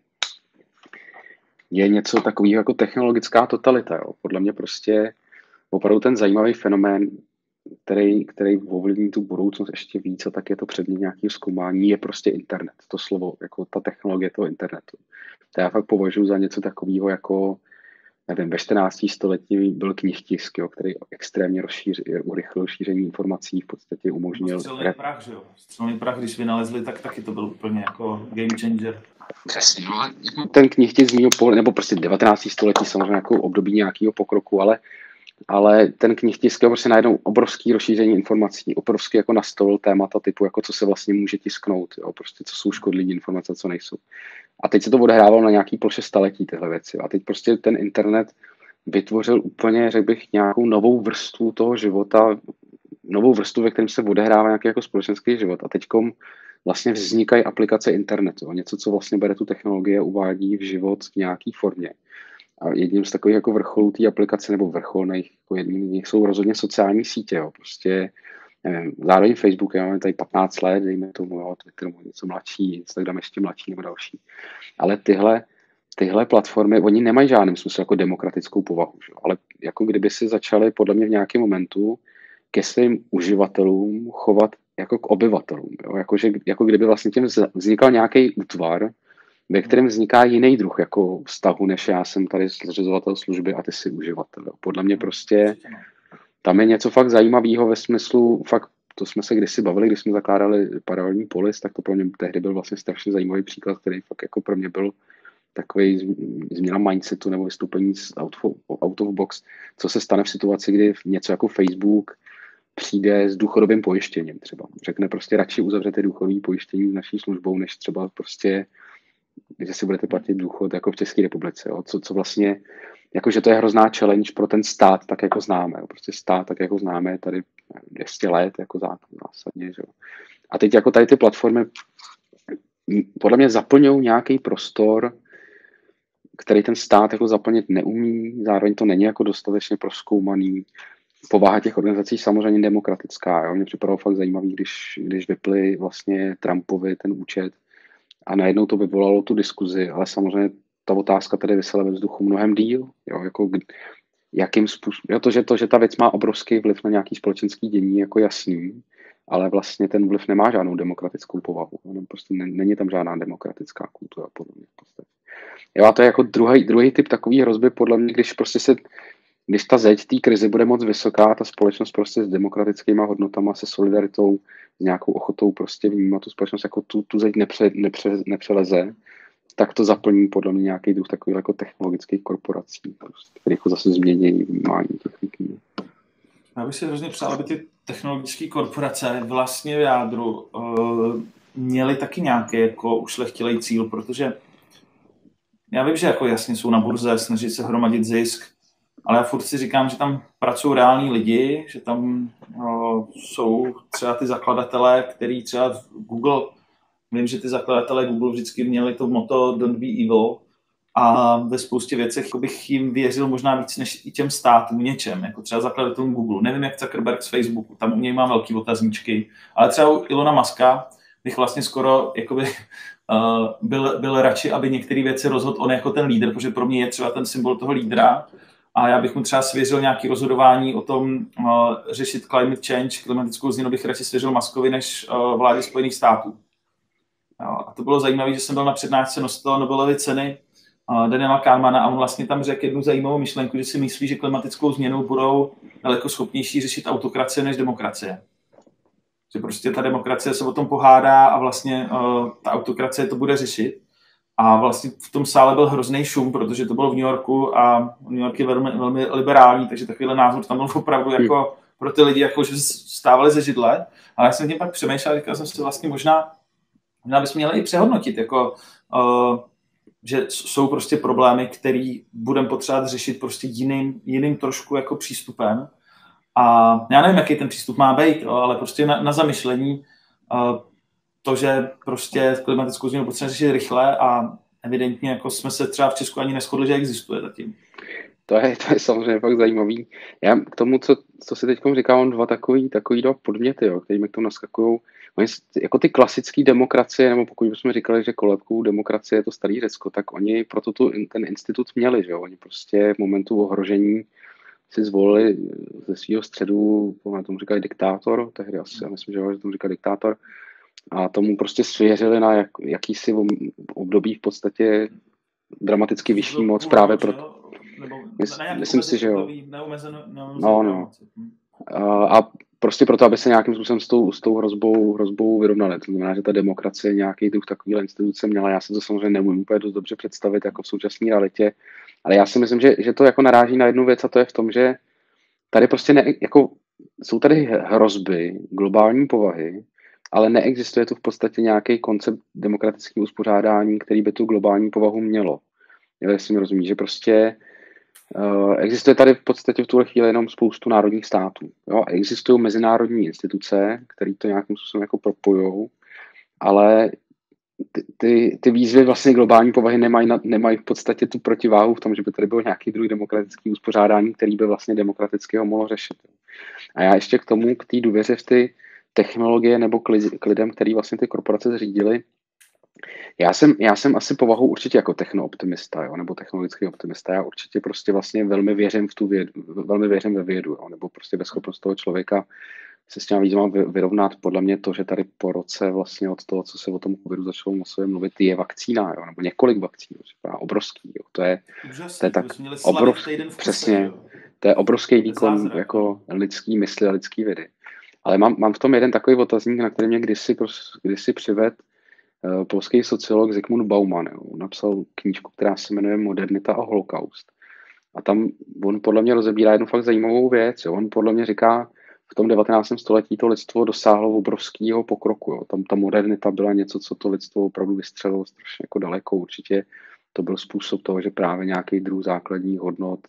je něco takového jako technologická totalita. Jo. Podle mě prostě opravdu ten zajímavý fenomén, který, který ovlivní tu budoucnost ještě víc a tak je to předmět nějakého zkoumání, je prostě internet. To slovo, jako ta technologie toho internetu. To já fakt považuji za něco takového jako nevím, ve čtrnáctém století byl knihtisk, jo, který extrémně rozšířil, urychlil šíření informací, v podstatě umožnil... Střelný rep... prach, že jo? Střelný prach, když vynalezli, tak taky to byl úplně jako game changer. Přesně, no, ten knihtisk z mýho pohledu, nebo prostě devatenácté století samozřejmě jako období nějakého pokroku, ale, ale ten knihtisk je prostě najednou obrovský rozšíření informací, obrovský jako nastolil témata typu, jako co se vlastně může tisknout, jo, prostě co jsou škodlivé informace, co nejsou. A teď se to odehrávalo na nějaký ploše staletí tyhle věci. A teď prostě ten internet vytvořil úplně, řekl bych, nějakou novou vrstvu toho života, novou vrstvu, ve kterém se odehrává nějaký jako společenský život. A teďkom vlastně vznikají aplikace internetu. Něco, co vlastně bere tu technologie a uvádí v život v nějaký formě. A jedním z takových jako vrcholů té aplikace, nebo vrcholných, jako jedním z nich jsou rozhodně sociální sítě. Jo. Prostě nevím, zároveň Facebook, já mám tady patnáct let, dejme tomu, jo, Twitter něco mladší, Instagram ještě mladší nebo další. Ale tyhle tyhle platformy, oni nemají žádným smyslu jako demokratickou povahu, že? Ale jako kdyby si začali podle mě v nějakém momentu ke svým uživatelům chovat jako k obyvatelům. Jo? Jako, že, jako kdyby vlastně tím vznikal nějaký útvar, ve kterém vzniká jiný druh jako vztahu, než já jsem tady zřizovatel služby a ty jsi uživatel. Jo? Podle mě prostě tam je něco fakt zajímavého ve smyslu, fakt to jsme se kdysi bavili, když jsme zakládali paralelní polis, tak to pro mě tehdy byl vlastně strašně zajímavý příklad, který fakt jako pro mě byl takový změna mindsetu nebo vystoupení z out of, out of box, co se stane v situaci, kdy něco jako Facebook přijde s důchodovým pojištěním třeba. Řekne prostě radši uzavřete důchodové pojištění s naší službou, než třeba prostě, že si budete platit důchod jako v České republice. Jo. Co, co vlastně, jakože to je hrozná challenge pro ten stát, tak jako známe. Jo. Prostě stát, tak jako známe, je tady dvě stě let jako zásadně. Že jo. A teď jako tady ty platformy podle mě zaplňují nějaký prostor, který ten stát jako zaplnit neumí, zároveň to není jako dostatečně prozkoumaný. Povaha těch organizací samozřejmě demokratická. Jo? Mně připadalo fakt zajímavý, když, když vypli vlastně Trumpovi ten účet a najednou to vyvolalo tu diskuzi, ale samozřejmě ta otázka tady vysela ve vzduchu mnohem díl. Jo? Jako, jakým způsobem, to, že to, že ta věc má obrovský vliv na nějaký společenský dění, jako jasný, ale vlastně ten vliv nemá žádnou demokratickou povahu. Jo? Prostě není tam žádná demokratická kultura podle mě. Jo, a to je jako druhý, druhý typ takový hrozby, podle mě, když prostě se, když ta zeď té krizi bude moc vysoká, ta společnost prostě s demokratickýma hodnotama, se solidaritou, s nějakou ochotou prostě vnímat tu společnost jako tu, tu zeď nepře, nepře, nepřeleze, tak to zaplní podle mě nějaký druh takových jako technologických korporací, prostě, které jako zase změní vnímání těch lidí. Já bych si hrozně přál, aby ty technologické korporace vlastně v jádru uh, měly taky nějaký jako ušlechtilej cíl, protože já vím, že jako jasně jsou na burze, snaží se hromadit zisk, ale já furt si říkám, že tam pracují reální lidi, že tam no, jsou třeba ty zakladatelé, který třeba v Google, vím, že ty zakladatelé Google vždycky měli to motto don't be evil a ve spoustě věcech bych jim věřil možná víc než i těm státům něčem, jako třeba zakladatelům Google. Nevím, jak Zuckerberg z Facebooku, tam u něj mám velký otazníčky, ale třeba u Ilona Muska bych vlastně skoro jakoby Uh, byl, byl radši, aby některé věci rozhodl on jako ten lídr, protože pro mě je třeba ten symbol toho lídra a já bych mu třeba svěřil nějaké rozhodování o tom uh, řešit climate change, klimatickou změnu bych radši svěřil Muskovi než uh, vládě Spojených států. Jo, a to bylo zajímavé, že jsem byl na přednášce nositele Nobelovy ceny uh, Daniela Kahnemana a on vlastně tam řekl jednu zajímavou myšlenku, že si myslí, že klimatickou změnu budou daleko schopnější řešit autokracie než demokracie. Že prostě ta demokracie se o tom pohádá a vlastně uh, ta autokracie to bude řešit. A vlastně v tom sále byl hrozný šum, protože to bylo v New Yorku a New York je velmi, velmi liberální, takže takovýhle názor tam byl opravdu jako pro ty lidi, jako, že stávali ze židle. Ale já jsem tím pak přemýšlel a říkal jsem si vlastně možná, možná bychom měli i přehodnotit, jako, uh, že jsou prostě problémy, které budeme potřebovat řešit prostě jiným, jiným trošku jako přístupem. A já nevím, jaký ten přístup má být, jo, ale prostě na, na zamyšlení uh, to, že prostě klimatickou změnu potřebujeme řešit rychle a evidentně jako jsme se třeba v Česku ani neshodli, že existuje zatím. To je, to je samozřejmě fakt zajímavý. Já k tomu, co, co si teď říkal, mám dva takový, takový dva podměty, jo, který mi k tomu naskakují. Jako ty klasické demokracie, nebo pokud bychom říkali, že kolébkou demokracie je to starý Řecko, tak oni proto tu, ten institut měli, že jo. Oni prostě v momentu ohrožení si zvolili ze svého středu, tomu říkali diktátor, tehdy asi, já myslím, že tomu říkali diktátor, a tomu prostě svěřili na jak, jakýsi období v podstatě dramaticky vyšší moc právě pro... Myslím si, že jo. No, no. A, a prostě proto, aby se nějakým způsobem s tou, s tou hrozbou, hrozbou vyrovnali. To znamená, že ta demokracie nějaký druh takovýhle instituce měla. Já se to samozřejmě nemůžu úplně dost dobře představit jako v současné realitě. Ale já si myslím, že, že to jako naráží na jednu věc a to je v tom, že tady prostě ne, jako, jsou tady hrozby globální povahy, ale neexistuje tu v podstatě nějaký koncept demokratického uspořádání, který by tu globální povahu mělo. Jo, jestli mi rozumí, že prostě uh, existuje tady v podstatě v tuhle chvíli jenom spoustu národních států. Jo? Existují mezinárodní instituce, které to nějakým způsobem jako propojou, ale ty, ty, ty výzvy vlastně globální povahy nemají, na, nemají v podstatě tu protiváhu v tom, že by tady byl nějaký druhý demokratický uspořádání, který by vlastně demokraticky ho mohlo řešit. A já ještě k tomu, k té důvěře v ty technologie nebo k, lidi, k lidem, který vlastně ty korporace zřídili, Já jsem, já jsem asi povahou určitě jako technooptimista, jo, nebo technologický optimista. Já určitě prostě vlastně velmi věřím v tu vědu, velmi věřím ve vědu, jo, nebo prostě ve schopnost toho člověka se s těma výzvama vy- vyrovnat. Podle mě to, že tady po roce vlastně od toho, co se o tom covidu začalo masově mluvit, je vakcína, jo, nebo několik vakcín, jo, obrovský, jo. To je, to je Úžasný, to tak bychom měli slavit obrov, týden v kuse, přesně, jo. to je obrovský To je výkon zázrak. jako lidský mysli a lidský vědy. Ale mám, mám v tom jeden takový otazník, na který mě kdysi, pros- kdysi přived uh, polský sociolog Zygmunt Bauman. Jo. Napsal knížku, která se jmenuje Modernita a holokaust. A tam on podle mě rozebírá jednu fakt zajímavou věc. Jo. On podle mě říká, v tom devatenáctém století to lidstvo dosáhlo obrovského pokroku. Jo. Tam ta modernita byla něco, co to lidstvo opravdu vystřelilo strašně jako daleko. Určitě to byl způsob toho, že právě nějaký druh základních hodnot,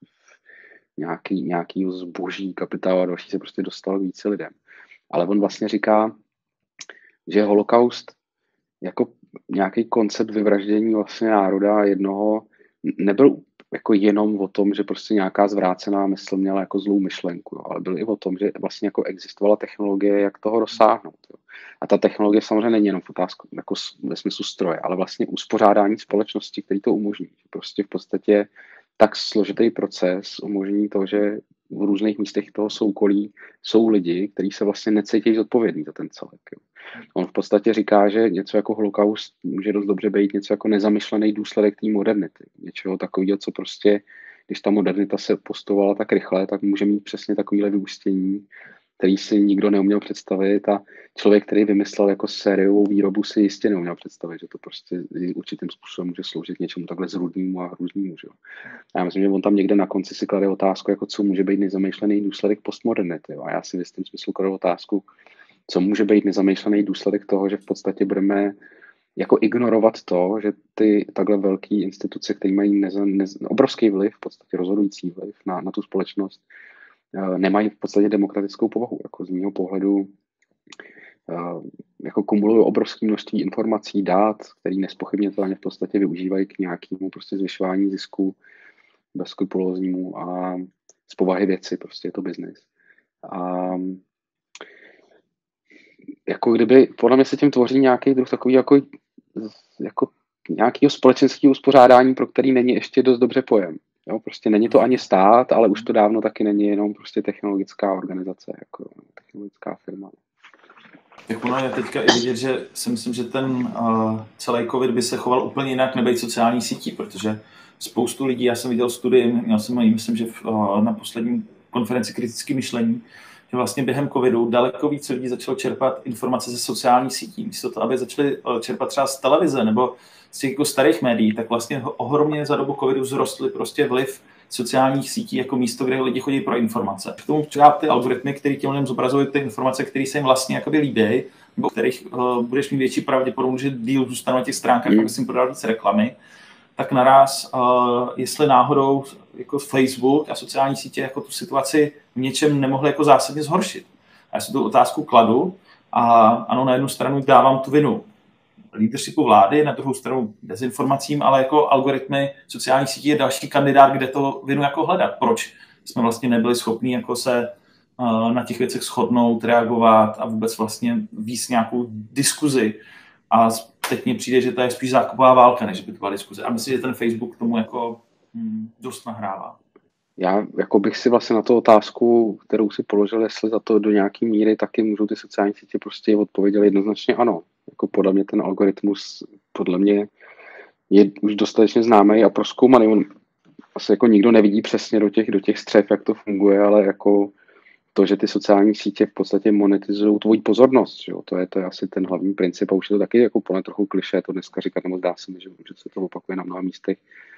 nějaký, nějaký zboží, kapitálu a další se prostě dostal k více lidem. Ale on vlastně říká, že holokaust jako nějaký koncept vyvraždění vlastně národa jednoho nebyl jako jenom o tom, že prostě nějaká zvrácená mysl měla jako zlou myšlenku, jo, ale byl i o tom, že vlastně jako existovala technologie, jak toho dosáhnout. Jo. A ta technologie samozřejmě není jenom v otázku, jako ve smyslu stroje, ale vlastně uspořádání společnosti, který to umožní. Prostě v podstatě tak složitý proces umožní to, že v různých místech toho soukolí jsou lidi, kteří se vlastně necítí zodpovědní za ten celek. Jo. On v podstatě říká, že něco jako holokaust může dost dobře být něco jako nezamýšlený důsledek té modernity. Něčeho takového, co prostě, když ta modernita se postovala tak rychle, tak může mít přesně takovýhle vyústění, který si nikdo neuměl představit a člověk, který vymyslel jako sériovou výrobu, si jistě neuměl představit, že to prostě určitým způsobem může sloužit něčemu takhle zrůdnému a hrůznému. Já myslím, že on tam někde na konci si klade otázku, jako co může být nezamýšlený důsledek postmodernity. Jo. A já si v jistém smyslu kladu otázku, co může být nezamýšlený důsledek toho, že v podstatě budeme jako ignorovat to, že ty takhle velké instituce, které mají neza, nez, obrovský vliv, v podstatě rozhodující vliv na, na tu společnost, nemají v podstatě demokratickou povahu. Jako z mého pohledu jako kumulují obrovské množství informací, dát, které nespochybnitelně v podstatě využívají k nějakému prostě zvyšování zisku bezskrupulóznímu a z povahy věci, prostě je to biznis. A jako kdyby, podle mě se tím tvoří nějaký druh takový jako, jako nějakého společenského uspořádání, pro který není ještě dost dobře pojem. Jo, prostě není to ani stát, ale už to dávno taky není jenom prostě technologická organizace, jako technologická firma. Tak ono je teďka i vidět, že si myslím, že ten uh, celý covid by se choval úplně jinak nebejt sociální sítí, protože spoustu lidí, já jsem viděl studii, měl jsem mají, myslím, že v, uh, na poslední konferenci kritické myšlení, že vlastně během covidu daleko víc lidí začalo čerpat informace ze sociálních sítí. Místo toho, aby začali čerpat třeba z televize nebo z těch jako starých médií, tak vlastně ohromně za dobu covidu vzrostly prostě vliv sociálních sítí jako místo, kde lidi chodí pro informace. K tomu třeba ty algoritmy, které těm lidem zobrazují ty informace, které se jim vlastně jakoby líbí, nebo kterých uh, budeš mít větší pravděpodobnost, že díl zůstanou na těch stránkách, aby si jim prodal víc reklamy, tak naraz, uh, jestli náhodou jako Facebook a sociální sítě jako tu situaci v něčem nemohly jako zásadně zhoršit. A já si tu otázku kladu a ano, na jednu stranu dávám tu vinu leadershipu vlády, na druhou stranu dezinformacím, ale jako algoritmy sociálních sítí je další kandidát, kde to vinu jako hledat. Proč jsme vlastně nebyli schopni jako se uh, na těch věcech shodnout, reagovat a vůbec vlastně víc nějakou diskuzi. A teď mně přijde, že to je spíš zákupová válka, než by to byla diskuze. A myslím, že ten Facebook tomu jako hm, dost nahrává. Já jako bych si vlastně na tu otázku, kterou si položil, jestli za to do nějaký míry taky můžou ty sociální sítě prostě odpovědět jednoznačně ano. Jako podle mě ten algoritmus podle mě je už dostatečně známý a prozkoumaný. On asi jako nikdo nevidí přesně do těch, do těch střev, jak to funguje, ale jako to, že ty sociální sítě v podstatě monetizují tvoji pozornost, jo? To, je, to je asi ten hlavní princip a už je to taky jako plně trochu klišé to dneska říkat, nebo zdá se mi, že, že se to opakuje na mnoha místech.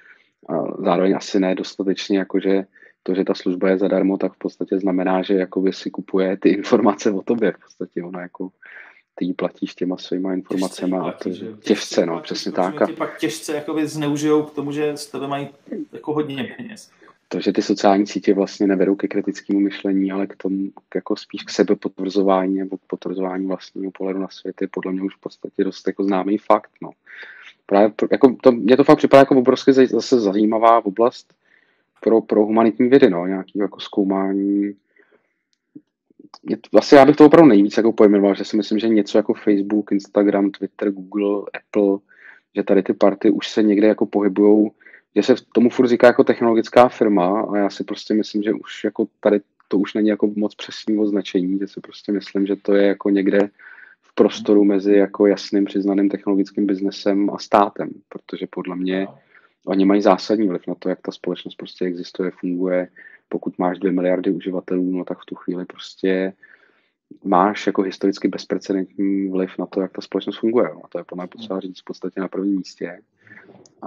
A zároveň asi ne dostatečně, jakože to, že ta služba je zadarmo, tak v podstatě znamená, že jakoby si kupuje ty informace o tobě. V podstatě ona jako ty jí platíš těma svýma informacemi a to těžce, těžce no, přesně tak. A pak těžce jakoby zneužijou k tomu, že z tebe mají jako hodně peněz. To, že ty sociální sítě vlastně nevedou ke kritickému myšlení, ale k tomu jako spíš k sebepotvrzování nebo k potvrzování vlastního pohledu na svět je podle mě už v podstatě dost jako známý fakt. No. Právě jako to, mě to fakt připadá jako obrovsky zase zajímavá oblast pro, pro humanitní vědy, no, nějaký jako zkoumání je to, vlastně já bych to opravdu nejvíc jako pojmenoval, že si myslím, že něco jako Facebook, Instagram, Twitter, Google, Apple, že tady ty party už se někde jako pohybujou, že se tomu furt říká jako technologická firma a já si prostě myslím, že už jako tady to už není jako moc přesný označení, že si prostě myslím, že to je jako někde v prostoru mezi jako jasným přiznaným technologickým biznesem a státem, protože podle mě oni mají zásadní vliv na to, jak ta společnost prostě existuje, funguje. Pokud máš dvě miliardy uživatelů, no tak v tu chvíli prostě máš jako historicky bezprecedentní vliv na to, jak ta společnost funguje. A to je podle mě potřeba říct v podstatě na prvním místě. A,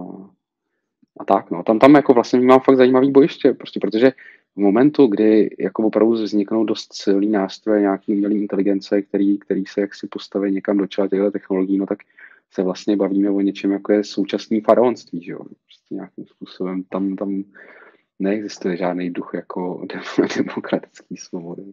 a tak, no. Tam, tam jako vlastně mám fakt zajímavý bojiště, prostě, protože v momentu, kdy jako opravdu vzniknou dost silný nástroje nějaký umělé inteligence, který, který se jaksi postaví někam do čela těchto technologií, no tak se vlastně bavíme o něčem, jako je současný faraonství, že jo. Prostě nějakým způsobem tam, tam neexistuje žádný duch jako demokratický svobody.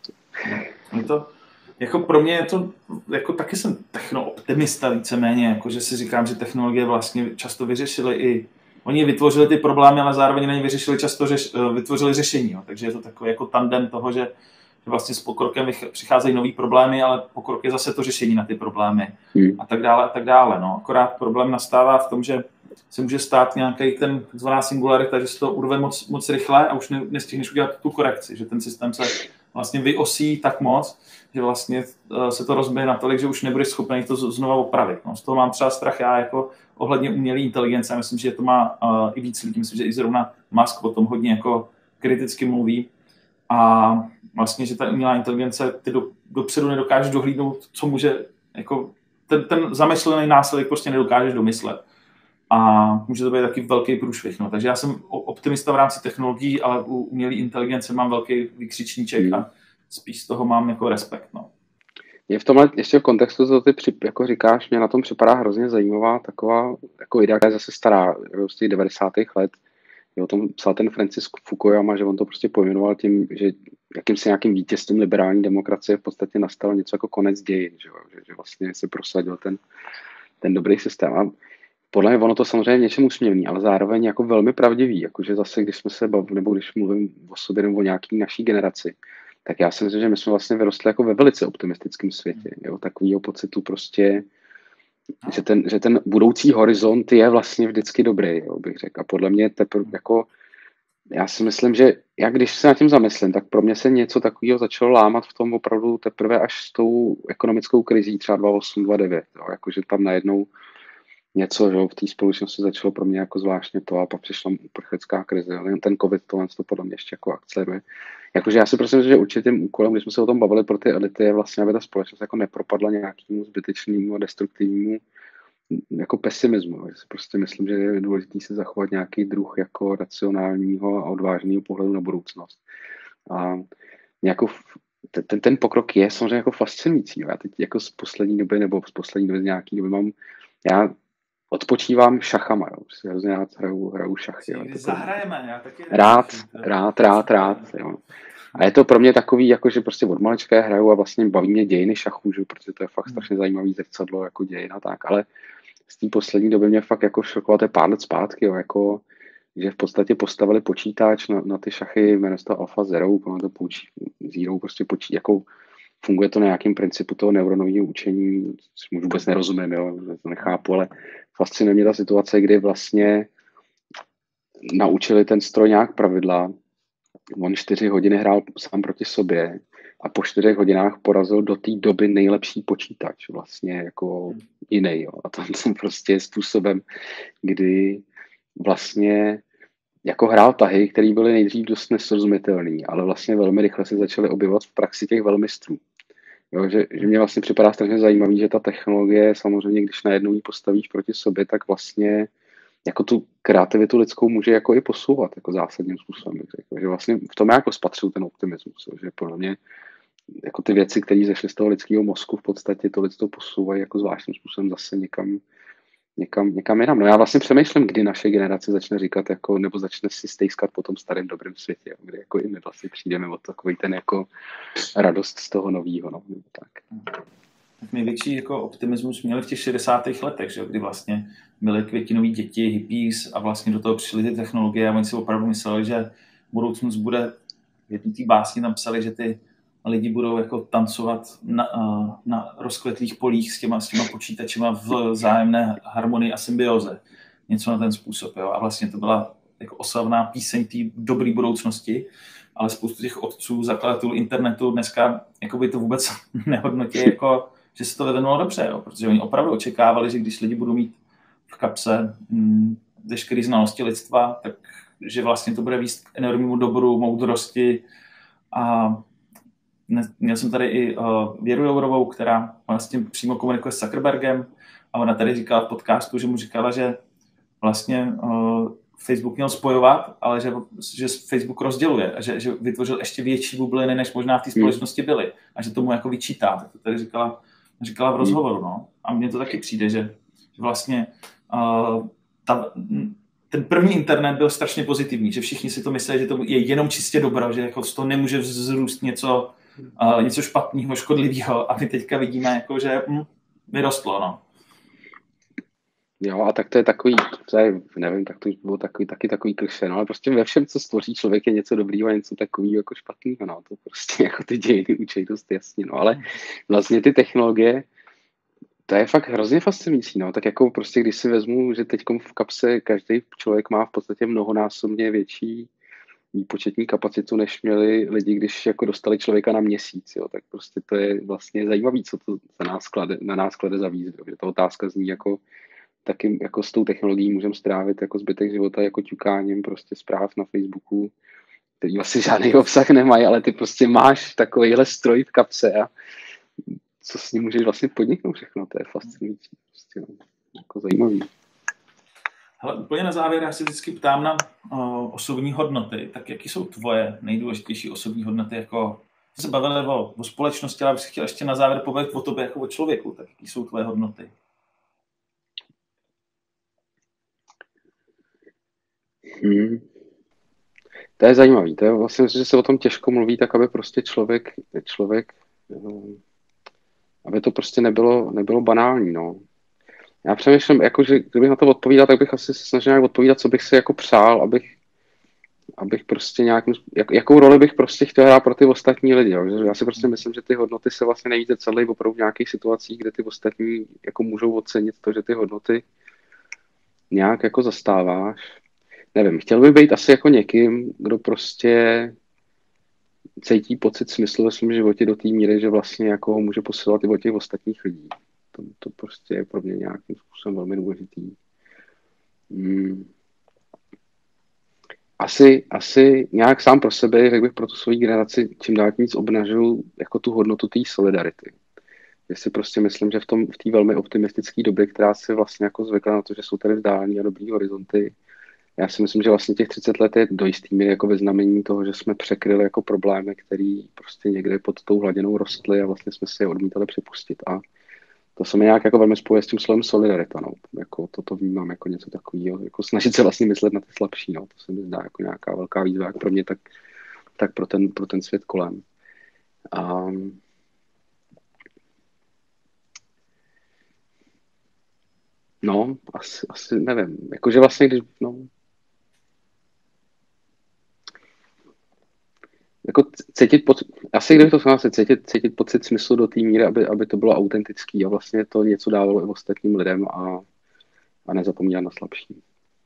Je to, jako pro mě je to, jako taky jsem techno-optimista víceméně, jako že si říkám, že technologie vlastně často vyřešily i, oni vytvořili ty problémy, ale zároveň na ně vyřešili často, řeš, vytvořili řešení, jo. Takže je to takový jako tandem toho, že že vlastně s pokrokem přicházejí nový problémy, ale pokrok je zase to řešení na ty problémy hmm. a tak dále a tak dále. No. Akorát problém nastává v tom, že se může stát nějaký ten zvaná singularita, že se to urve moc, moc rychle a už ne, nestihneš udělat tu korekci, že ten systém se vlastně vyosí tak moc, že vlastně se to rozbije natolik, že už nebudeš schopný to znova opravit. No. Z toho mám třeba strach já jako ohledně umělé inteligence. Myslím, že to má uh, i víc lidí. Myslím, že i zrovna Musk o tom hodně jako kriticky mluví. A vlastně, že ta umělá inteligence ty do, dopředu nedokážeš dohlídnout, co může, jako ten, ten zamýšlený následek prostě nedokážeš domyslet. A může to být taky velký průšvih. No. Takže já jsem optimista v rámci technologií, ale u umělé inteligence mám velký vykřičníček hmm. a spíš z toho mám jako respekt. No. Je v tomhle ještě v kontextu, co ty při, jako říkáš, mě na tom připadá hrozně zajímavá taková, jako idea, je zase stará, z těch devadesátých let. Jo, o tom psal ten Francis Fukuyama, že on to prostě pojmenoval tím, že jakýmsi nějakým vítězstvím liberální demokracie v podstatě nastal něco jako konec dějin, že, že, že vlastně se prosadil ten, ten dobrý systém. A podle mě ono to samozřejmě něčemu směvný, ale zároveň jako velmi pravdivý, jakože zase, když jsme se bavili, nebo když mluvím o sobě nebo o nějaký naší generaci, tak já si myslím, že my jsme vlastně vyrostli jako ve velice optimistickém světě, jo, takovýho pocitu prostě, že ten, že ten budoucí horizont je vlastně vždycky dobrý, jo, bych řekl. A podle mě teprve jako, já si myslím, že já když se nad tím zamyslím, tak pro mě se něco takového začalo lámat v tom opravdu teprve až s tou ekonomickou krizí třeba dva tisíce osm dva tisíce devět, jo, jakože tam najednou něco, že v té společnosti začalo pro mě jako zvláštně to a pak přišla uprchlická krize, jo. Ten covid tohle to podle mě ještě jako akceleruje. Jakože já si prostě myslím, že určitým úkolem, když jsme se o tom bavili pro ty elity, je vlastně, aby ta společnost jako nepropadla nějakému zbytečnému a destruktivnímu jako pesimismu. Já si prostě myslím, že je důležité se zachovat nějaký druh jako racionálního a odvážného pohledu na budoucnost. A jako ten, ten pokrok je samozřejmě jako fascinující. Já teď jako z poslední doby nebo z poslední doby z nějaký doby mám, já odpočívám šachama, jo. Prostě hrozně rád hraju, hraju šachy. Jo. Zahrajeme, já taky rád, rád, rád, rád, jo. A je to pro mě takový, jako že prostě od maličké hraju a vlastně baví mě dějiny šachů, že, protože to je fakt strašně zajímavý zrcadlo jako dějin a tak, ale z té poslední doby mě fakt jako šokovalo, to je pár let zpátky, jo, jako, že v podstatě postavili počítač na, na ty šachy, jmenuje se to Alpha Zero, to počí, Zero prostě počí, jako funguje to na nějakém principu toho neuronového učení, což mu vůbec nerozumím, jo, to nechápu, ale fascinuje mě ta situace, kdy vlastně naučili ten stroj nějak pravidla, on čtyři hodiny hrál sám proti sobě a po čtyřech hodinách porazil do té doby nejlepší počítač, vlastně jako jiný, jo. A to jsem prostě způsobem, kdy vlastně jako hrál tahy, které byly nejdřív dost nesrozumitelný, ale vlastně velmi rychle se začaly objevovat v praxi těch velmistrů. Jo, že, že mě vlastně připadá strašně zajímavý, že ta technologie, samozřejmě, když najednou ji postavíš proti sobě, tak vlastně jako tu kreativitu lidskou může jako i posouvat jako zásadním způsobem, bych řekl. Že vlastně v tom já jako spatřuju ten optimismus, že podle mě jako ty věci, které zešly z toho lidského mozku, v podstatě to lidstvo posouvají jako zvláštním způsobem zase někam, někam, někam jinam. No já vlastně přemýšlím, kdy naše generace začne říkat, jako, nebo začne si stejskat po tom starém dobrém světě, jo, kdy jako i my vlastně přijdeme od takový ten jako radost z toho novýho. No, tak. Největší jako optimismus měli v těch šedesátých letech, že? Kdy vlastně byly květinový děti, hippies a vlastně do toho přišly ty technologie a oni si opravdu mysleli, že budoucnost bude, v jedné té básni tam psali, že ty lidi budou jako tancovat na, na rozkvetlých polích s těma, s těma počítačima v zájemné harmonii a symbioze. Něco na ten způsob. Jo? A vlastně to byla jako oslavná píseň té dobré budoucnosti, ale spoustu těch otců, zakladatelů internetu dneska jakoby to vůbec nehodnotí, jako, že se to vyvinulo dobře, jo? Protože oni opravdu očekávali, že když lidi budou mít v kapse hm, veškeré znalosti lidstva, tak že vlastně to bude víc k enormnímu dobru, moudrosti. A měl jsem tady i uh, Věru Jourovou, která vlastně přímo komunikuje s Zuckerbergem, a ona tady říkala v podcastu, že mu říkala, že vlastně uh, Facebook měl spojovat, ale že, že Facebook rozděluje a že, že vytvořil ještě větší bubliny, než možná v té společnosti byly a že tomu jako vyčítá. Tak to tady říkala, říkala v rozhovoru. No. A mně to taky přijde, že, že vlastně uh, ta, ten první internet byl strašně pozitivní, že všichni si to mysleli, že to je jenom čistě dobro, že jako z toho nemůže vzrůst něco, uh, něco špatného, škodlivého, a my teďka vidíme, jako, že hm, vyrostlo. No. Jo, a tak to je takový, to je, nevím, tak to bylo takový, taky takový klišé, no, ale prostě ve všem, co stvoří člověk, je něco dobrýho a něco takového jako špatného, no, to prostě jako ty dějiny učí dost jasně, no, ale vlastně ty technologie, to je fakt hrozně fascinující, no, tak jako prostě, když si vezmu, že teď v kapse každý člověk má v podstatě mnohonásobně větší výpočetní kapacitu, než měli lidi, když jako dostali člověka na měsíc, jo, tak prostě to je vlastně zajímavý, co to za nás klade, na nás klade za výzvu, že ta otázka zní jako taky jako s tou technologií můžeme strávit jako zbytek života jako ťukáním prostě zpráv na Facebooku, který vlastně žádný obsah nemají, ale ty prostě máš takovýhle stroj v kapse a co s ním můžeš vlastně podniknout všechno, to je fascinující, prostě, no, jako zajímavý. Hele, úplně na závěr, já se vždycky ptám na o, osobní hodnoty, tak jaký jsou tvoje nejdůležitější osobní hodnoty, jako se bavili o, o společnosti, ale bych chtěl ještě na závěr povědět o tobě jako o člověku, tak jaký jsou tvoje hodnoty? Hmm. To je zajímavý, to je vlastně, že se o tom těžko mluví, tak aby prostě člověk, člověk aby to prostě nebylo, nebylo banální, no. Já přemýšlím, jako, že kdybych na to odpovídal, tak bych asi se snažil nějak odpovídat, co bych si jako přál, abych, abych prostě nějakým, jak, jakou roli bych prostě chtěl hrát pro ty ostatní lidi, jo. Já si prostě myslím, že ty hodnoty se vlastně nejvíce celý opravdu v nějakých situacích, kde ty ostatní jako můžou ocenit to, že ty hodnoty nějak jako zastáváš. Nevím, chtěl bych být asi jako někým, kdo prostě cítí pocit smyslu ve svém životě do té míry, že vlastně jako ho může posilovat i od těch ostatních lidí. To, to prostě je pro mě nějakým způsobem velmi důležitý. Hmm. Asi, asi nějak sám pro sebe, řekl bych pro tu svoji generaci, čím dál nic obnažuju jako tu hodnotu té solidarity. Já si prostě myslím, že v tom, v té velmi optimistické době, která se vlastně jako zvykla na to, že jsou tady vzdálený a dobrý horizonty, já si myslím, že vlastně těch třicet let je do jistý míry jako ve znamení toho, že jsme překryli jako problémy, které prostě někde pod tou hladinou rostly a vlastně jsme si je odmítali připustit. A to se mi nějak jako velmi spojuje s tím slovem solidarita. No. Jako toto vnímám jako něco takového. Jako snažit se vlastně myslet na ty slabší. No. To se mi zdá jako nějaká velká výzva, jak pro mě, tak, tak pro, ten, pro ten svět kolem. A no, asi, asi nevím. Jakože vlastně, když, no, jako cítit pocit, asi kdybych to znal, cítit, cítit pocit smyslu do té míry, aby, aby to bylo autentický a vlastně to něco dávalo i ostatním lidem a, a nezapomínat na slabší.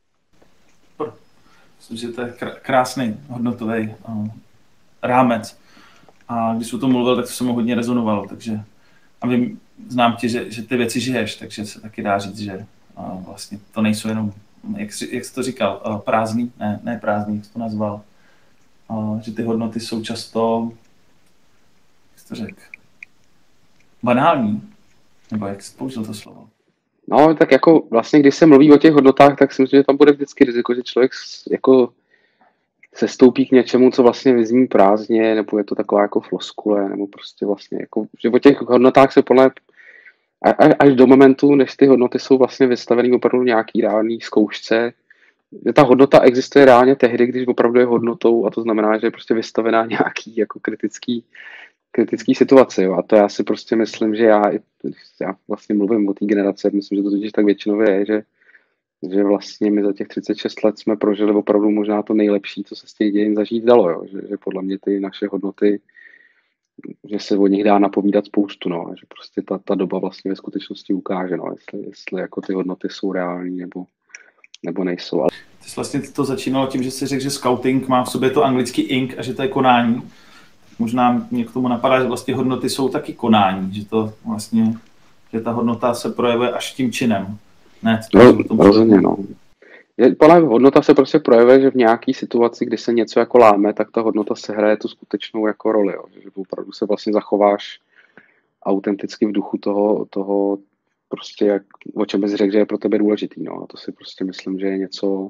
Myslím, že to je krásný hodnotový uh, rámec. A když jsi o tom mluvil, tak to se mi hodně rezonovalo, takže a vím, znám tě, že, že ty věci žiješ, takže se taky dá říct, že uh, vlastně to nejsou jenom, jak, jak jsi to říkal, uh, prázdný, ne, ne prázdný, jak jsi to nazval, uh, že ty hodnoty jsou často, jak jsi to řekl, banální, nebo jak jsi použil to slovo? No, tak jako vlastně, když se mluví o těch hodnotách, tak si myslím, že tam bude vždycky riziko, že člověk jako se stoupí k něčemu, co vlastně vyzní prázdně, nebo je to taková jako floskule, nebo prostě vlastně jako, že o těch hodnotách se podle až do momentu, než ty hodnoty jsou vlastně vystavený opravdu nějaký reálný zkoušce, že ta hodnota existuje reálně tehdy, když opravdu je hodnotou a to znamená, že je prostě vystavená nějaký jako kritický, kritický situaci. Jo. A to já si prostě myslím, že já, já vlastně mluvím o té generaci, myslím, že to totiž tak většinově je, že, že vlastně my za těch třicet šest let jsme prožili opravdu možná to nejlepší, co se z těch dějin zažít dalo. Jo. Že, že podle mě ty naše hodnoty že se o nich dá napovídat spoustu, no, že prostě ta, ta doba vlastně ve skutečnosti ukáže, no, jestli, jestli jako ty hodnoty jsou reální nebo, nebo nejsou. Ale... Ty jsi vlastně to začínalo tím, že jsi řekl, že scouting má v sobě to anglický ink a že to je konání. Možná mě k tomu napadá, že vlastně hodnoty jsou taky konání, že to vlastně, že ta hodnota se projevuje až tím činem. Ne, no, rozhodně, no. Ale hodnota se prostě projevuje, že v nějaké situaci, kdy se něco jako láme, tak ta hodnota se hraje tu skutečnou jako roli. Jo. Že opravdu se vlastně zachováš autenticky v duchu toho, toho prostě, jak, o čem bys řekl, že je pro tebe důležitý. No. A to si prostě myslím, že je něco,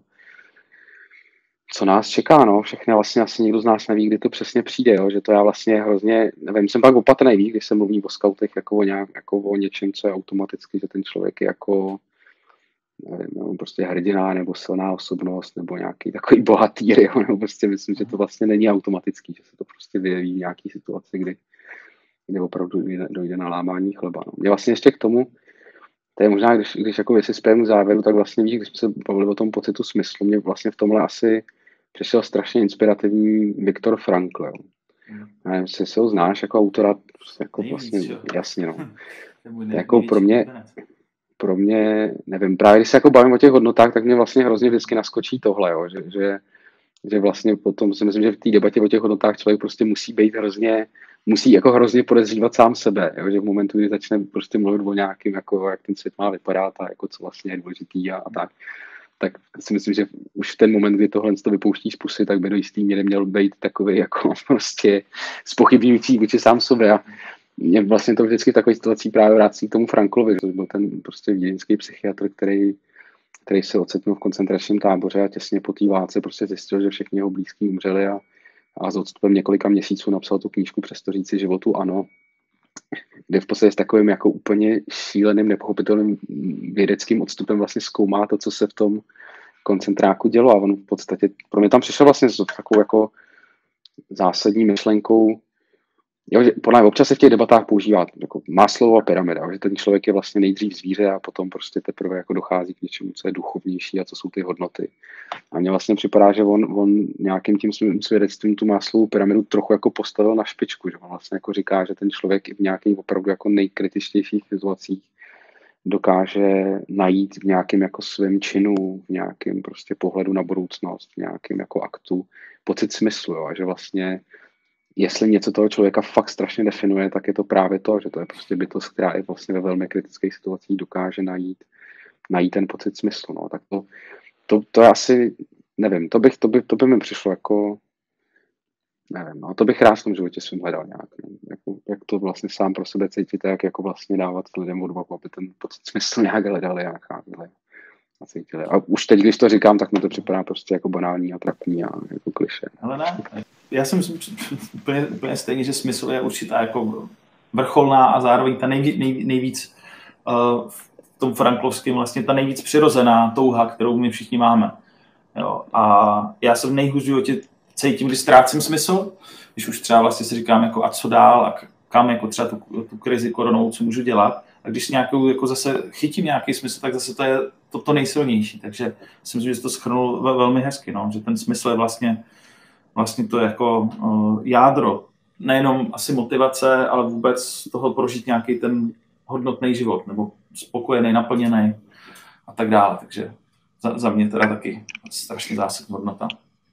co nás čeká. No. Všechny vlastně asi nikdo z nás neví, kdy to přesně přijde. Jo. Že to já vlastně hrozně, nevím, jsem pak opatrný, víc, když se mluví o scoutech jako o, nějak, jako o něčem, co je automaticky, že ten člověk je jako nevím, nebo prostě hrdina, nebo silná osobnost, nebo nějaký takový bohatýr, jo, nebo prostě myslím, že to vlastně není automatický, že se to prostě vyjeví v nějaký situaci, kdy, kdy opravdu dojde, dojde na lámání chleba. No. Mě vlastně ještě k tomu, to je možná, když, když jako věci spějeme k závěru, tak vlastně víš, když jsme se bavili o tom pocitu smyslu, mě vlastně v tomhle asi přišel strašně inspirativní Viktor Frankl. Jo. Nevím, jestli se ho znáš jako autora, jako vlastně, jasně, no. Jako pro mě, pro mě, nevím, právě když se jako bavím o těch hodnotách, tak mě vlastně hrozně vždycky naskočí tohle, jo, že, že, že vlastně potom si myslím, že v té debatě o těch hodnotách člověk prostě musí být hrozně, musí jako hrozně podezřívat sám sebe, jo, že v momentu, kdy začne prostě mluvit o nějakým, jako jak ten svět má vypadat a jako co vlastně je důležitý a, a tak, tak si myslím, že už v ten moment, kdy tohle to vypouští z pusy, tak by do jistý míry měl být takový jako prostě zpochybňující vůči sám sobě. A mě vlastně to vždycky v takové situací právě vrací k tomu Franklovi, to byl ten prostě vídeňský psychiatr, který, který se ocitnul v koncentračním táboře a těsně po té válce prostě zjistil, že všichni jeho blízký umřeli a, a s odstupem několika měsíců napsal tu knížku Přesto říci životu ano, kde v podstatě s takovým jako úplně šíleným, nepochopitelným vědeckým odstupem vlastně zkoumá to, co se v tom koncentráku dělo a on v podstatě, pro mě tam přišel vlastně s takovou jako zásadní myšlenkou, jo, že podle mě občas se v těch debatách používá jako Maslowova pyramida, že ten člověk je vlastně nejdřív zvíře a potom prostě teprve jako dochází k něčemu, co je duchovnější a co jsou ty hodnoty. A mně vlastně připadá, že on, on nějakým tím svým svědectvím tu Maslowovu pyramidu trochu jako postavil na špičku, že on vlastně jako říká, že ten člověk i v nějakých opravdu jako nejkritičtějších situacích dokáže najít v nějakém jako svém činu, v nějakém prostě pohledu na budoucnost, v nějakém jako aktu pocit smyslu, jo, a že vlastně jestli něco toho člověka fakt strašně definuje, tak je to právě to, že to je prostě bytost, která je vlastně ve velmi kritických situacích dokáže najít, najít ten pocit smyslu. No. Tak to, to, to je asi, nevím, to, bych, to, by, to by mi přišlo jako, nevím, no, to bych rád v tom životě svým hledal nějak. No. Jako, jak to vlastně sám pro sebe cítíte, jak jako vlastně dávat lidem odvahu, aby ten pocit smyslu nějak hledali a nacházeli. A cítili. A už teď, když to říkám, tak mi to připadá prostě jako banální a trapný a jako kliše. Ale ne, já si myslím úplně, úplně stejně, že smysl je určitá jako vrcholná a zároveň ta nejvíc, nej, nejvíc uh, v tom franklovském vlastně ta nejvíc přirozená touha, kterou my všichni máme. Jo. A já se v nejhůř životě cítím, když ztrácím smysl, když už třeba vlastně si říkám, jako a co dál a kam jako třeba tu, tu krizi koronou, co můžu dělat. A když nějakou jako zase chytím nějaký smysl, tak zase to je to, to nejsilnější. Takže si myslím, že to shrnul velmi hezky, no? Že ten smysl je vlastně, vlastně to jako uh, jádro. Nejenom asi motivace, ale vůbec toho prožít nějaký ten hodnotný život, nebo spokojený, naplněný a tak dále. Takže za, za mě teda taky strašně zásadní hodnota.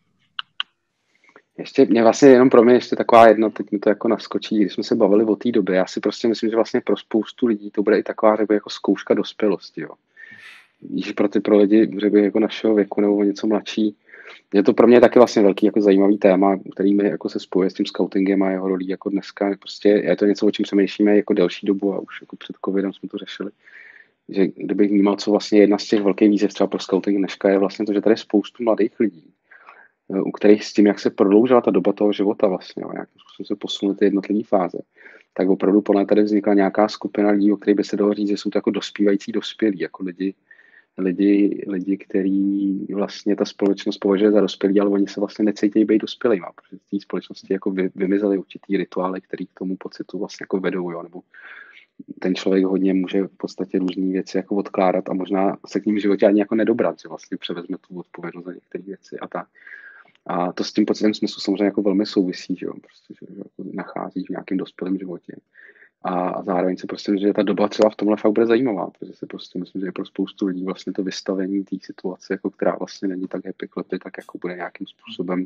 Ještě mě vlastně jenom pro mě ještě taková jedno, teď mi to jako naskočí, když jsme se bavili o té době, já si prostě myslím, že vlastně pro spoustu lidí to bude i taková, řekl, jako zkouška dospělosti, jo. Víš, pro ty pro lidi, řekl, jako našeho věku nebo něco mladší, je to pro mě taky vlastně velký jako zajímavý téma, který mi jako se spojuje s tím scoutingem a jeho rolí jako dneska, prostě je to něco, o čem přemýšlíme jako delší dobu a už jako před covidem jsme to řešili, že kdybych vnímal, co vlastně jedna z těch velkých výzev třeba pro scouting dneška je vlastně to, že tady je spoustu mladých lidí, u kterých s tím, jak se prodloužila ta doba toho života vlastně, jak se posunuly ty jednotlivé fáze, tak opravdu podle tady vznikla nějaká skupina lidí, o kterých by se dalo říct, že jsou to jako dospívající dospělí, jako lidi, lidi, lidi, který vlastně ta společnost považuje za dospělí, ale oni se vlastně necítí být dospělýma, protože v té společnosti jako vy, vymizely určitý rituály, který k tomu pocitu vlastně jako vedou, jo, nebo ten člověk hodně může v podstatě různé věci jako odkládat a možná se k ním v životě ani jako nedobrat, že vlastně převezme tu odpovědnost za některé věci a tak. A to s tím pocitem smyslu samozřejmě jako velmi souvisí, že jo, prostě, že jako nacházíš v nějakém dospělém životě. A, a zároveň si prostě myslím, že ta doba třeba v tomhle fakt bude zajímavá, protože si prostě myslím, že pro spoustu lidí vlastně to vystavení té situace, jako která vlastně není tak happy clappy, tak jako bude nějakým způsobem.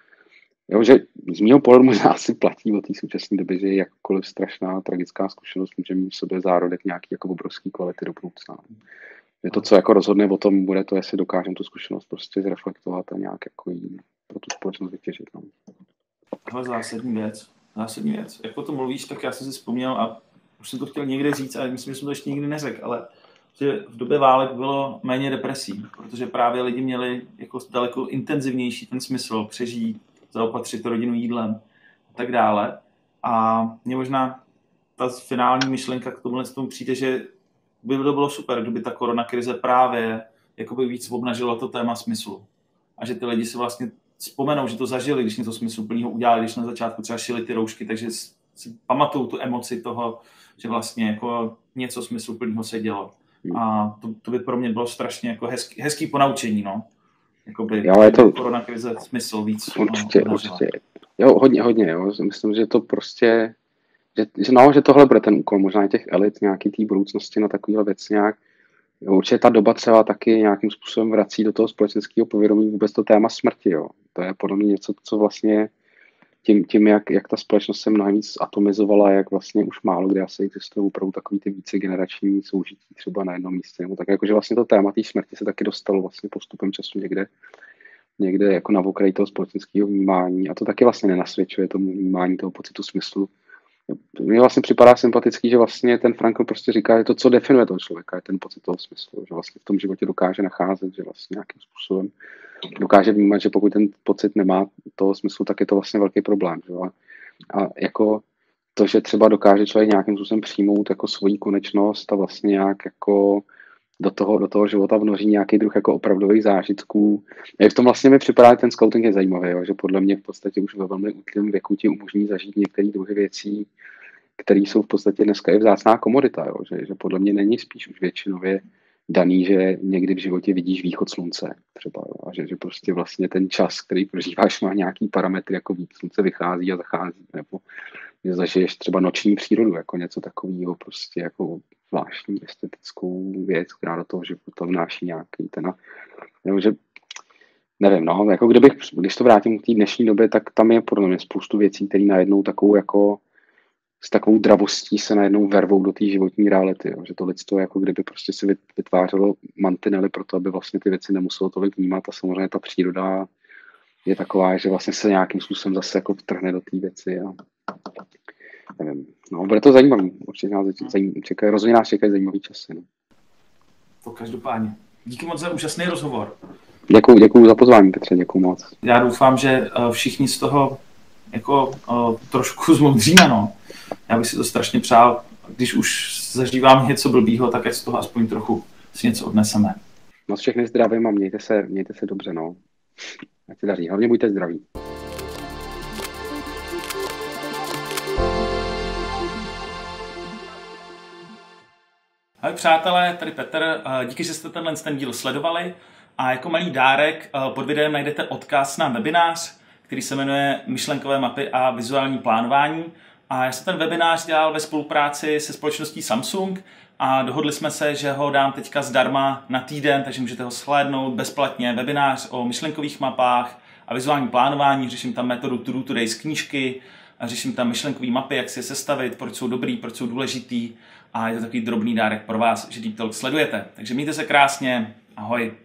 Jo, že z mého pohledu možná asi platí o té současné době, že jakkoliv strašná tragická zkušenost může mít v sobě zárodek nějaký jako obrovský kvality do budoucna. Že to, co jako rozhodne o tom, bude to, jestli dokážeme tu zkušenost prostě zreflektovat a nějak jako jí pro tu společnost vytěžit. No. Ale zásadní věc. Zásadní věc. Jak o tom mluvíš, tak já jsem si vzpomněl a už jsem to chtěl někde říct, ale myslím, že jsem to ještě nikdy neřekl, ale že v době válek bylo méně depresí, protože právě lidi měli jako daleko intenzivnější ten smysl přežít, zaopatřit rodinu jídlem a tak dále. A mě možná ta finální myšlenka k tomuhle tomu přijde, že by to bylo super, kdyby ta koronakrize právě jakoby víc obnažila to téma smyslu. A že ty lidi si vlastně vzpomenou, že to zažili, když něco smysluplného udělali, když na začátku třeba šili ty roušky, takže si pamatují tu emoci toho, že vlastně jako něco smysluplného se dělo. A to, to by pro mě bylo strašně jako hezký, hezký ponaučení, no. Jakoby jo, je to koronakrize smysl víc. určitě, no, určitě. Jo, hodně, hodně, jo. Myslím, že to prostě, že, že, no, že tohle bude ten úkol, možná těch elit, nějaký té budoucnosti na takovýhle věc nějak. Jo, určitě ta doba třeba taky nějakým způsobem vrací do toho společenského povědomí vůbec to téma smrti, jo. To je podle mě něco, co vlastně tím, tím jak, jak ta společnost se mnohem víc atomizovala, jak vlastně už málo kde asi existují opravdu takový ty vícegenerační soužití třeba na jednom místě. No, tak jakože vlastně to téma té smrti se taky dostalo vlastně postupem času někde, někde jako na okraji toho společenského vnímání a to taky vlastně nenasvědčuje tomu vnímání toho pocitu smyslu. Mně vlastně připadá sympatický, že vlastně ten Frankl prostě říká, že to, co definuje toho člověka, je ten pocit toho smyslu, že vlastně v tom životě dokáže nacházet, že vlastně nějakým způsobem dokáže vnímat, že pokud ten pocit nemá toho smyslu, tak je to vlastně velký problém. Že? A jako to, že třeba dokáže člověk nějakým způsobem přijmout jako svoji konečnost a vlastně nějak jako do toho, do toho života vnoří nějaký druh jako opravdových zážitků. A v tom vlastně mi připadá, že ten scouting je zajímavý, jo? Že podle mě v podstatě už ve velmi útlém věku ti umožní zažít některé druhy věcí, které jsou v podstatě dneska i vzácná komodita, jo? Že, že podle mě není spíš už většinově daný, že někdy v životě vidíš východ slunce třeba, jo? A že, že prostě vlastně ten čas, který prožíváš, má nějaký parametry, jako víc slunce vychází a zachází, nebo že zažiješ třeba noční přírodu, jako něco takového prostě jako zvláštní estetickou věc, která do toho života vnáší nějaký ten, nebo že nevím, no, jako kdybych, když to vrátím k té dnešní době, tak tam je podle mě spoustu věcí, které najednou takovou jako s takovou dravostí se najednou vervou do té životní reality, jo? Že to lidstvo jako kdyby prostě si vytvářelo mantinely pro to, aby vlastně ty věci nemuselo tolik vnímat a samozřejmě ta příroda je taková, že vlastně se nějakým způsobem zase jako vtrhne do té věci a nevím, no, bude to zajímavý, určitě nás čekají, rozhodně nás čekají zajímavý časy, no. To každopádně. Díky moc za úžasný rozhovor. Děkuju, děkuju za pozvání, Petře, děkuju moc. Já doufám, že všichni z toho jako trošku zmoudříme, no. Já bych si to strašně přál, když už zažívám něco blbýho, tak ať z toho aspoň trochu si něco odneseme. Moc všechny zdravím a mějte se, mějte se dobře, no. Ať se daří, hlavně buďte zdraví. Ahoj přátelé, tady Petr, díky, že jste tenhle ten díl sledovali a jako malý dárek pod videem najdete odkaz na webinář, který se jmenuje Myšlenkové mapy a vizuální plánování. A já jsem ten webinář dělal ve spolupráci se společností Samsung a dohodli jsme se, že ho dám teďka zdarma na týden, takže můžete ho shlédnout bezplatně. Webinář o myšlenkových mapách a vizuální plánování, řeším tam metodu To Do Today z knížky, a řeším tam myšlenkové mapy, jak si je sestavit, proč jsou dobrý, proč jsou důležitý a je to takový drobný dárek pro vás, že Deep Talk sledujete. Takže mějte se krásně, ahoj.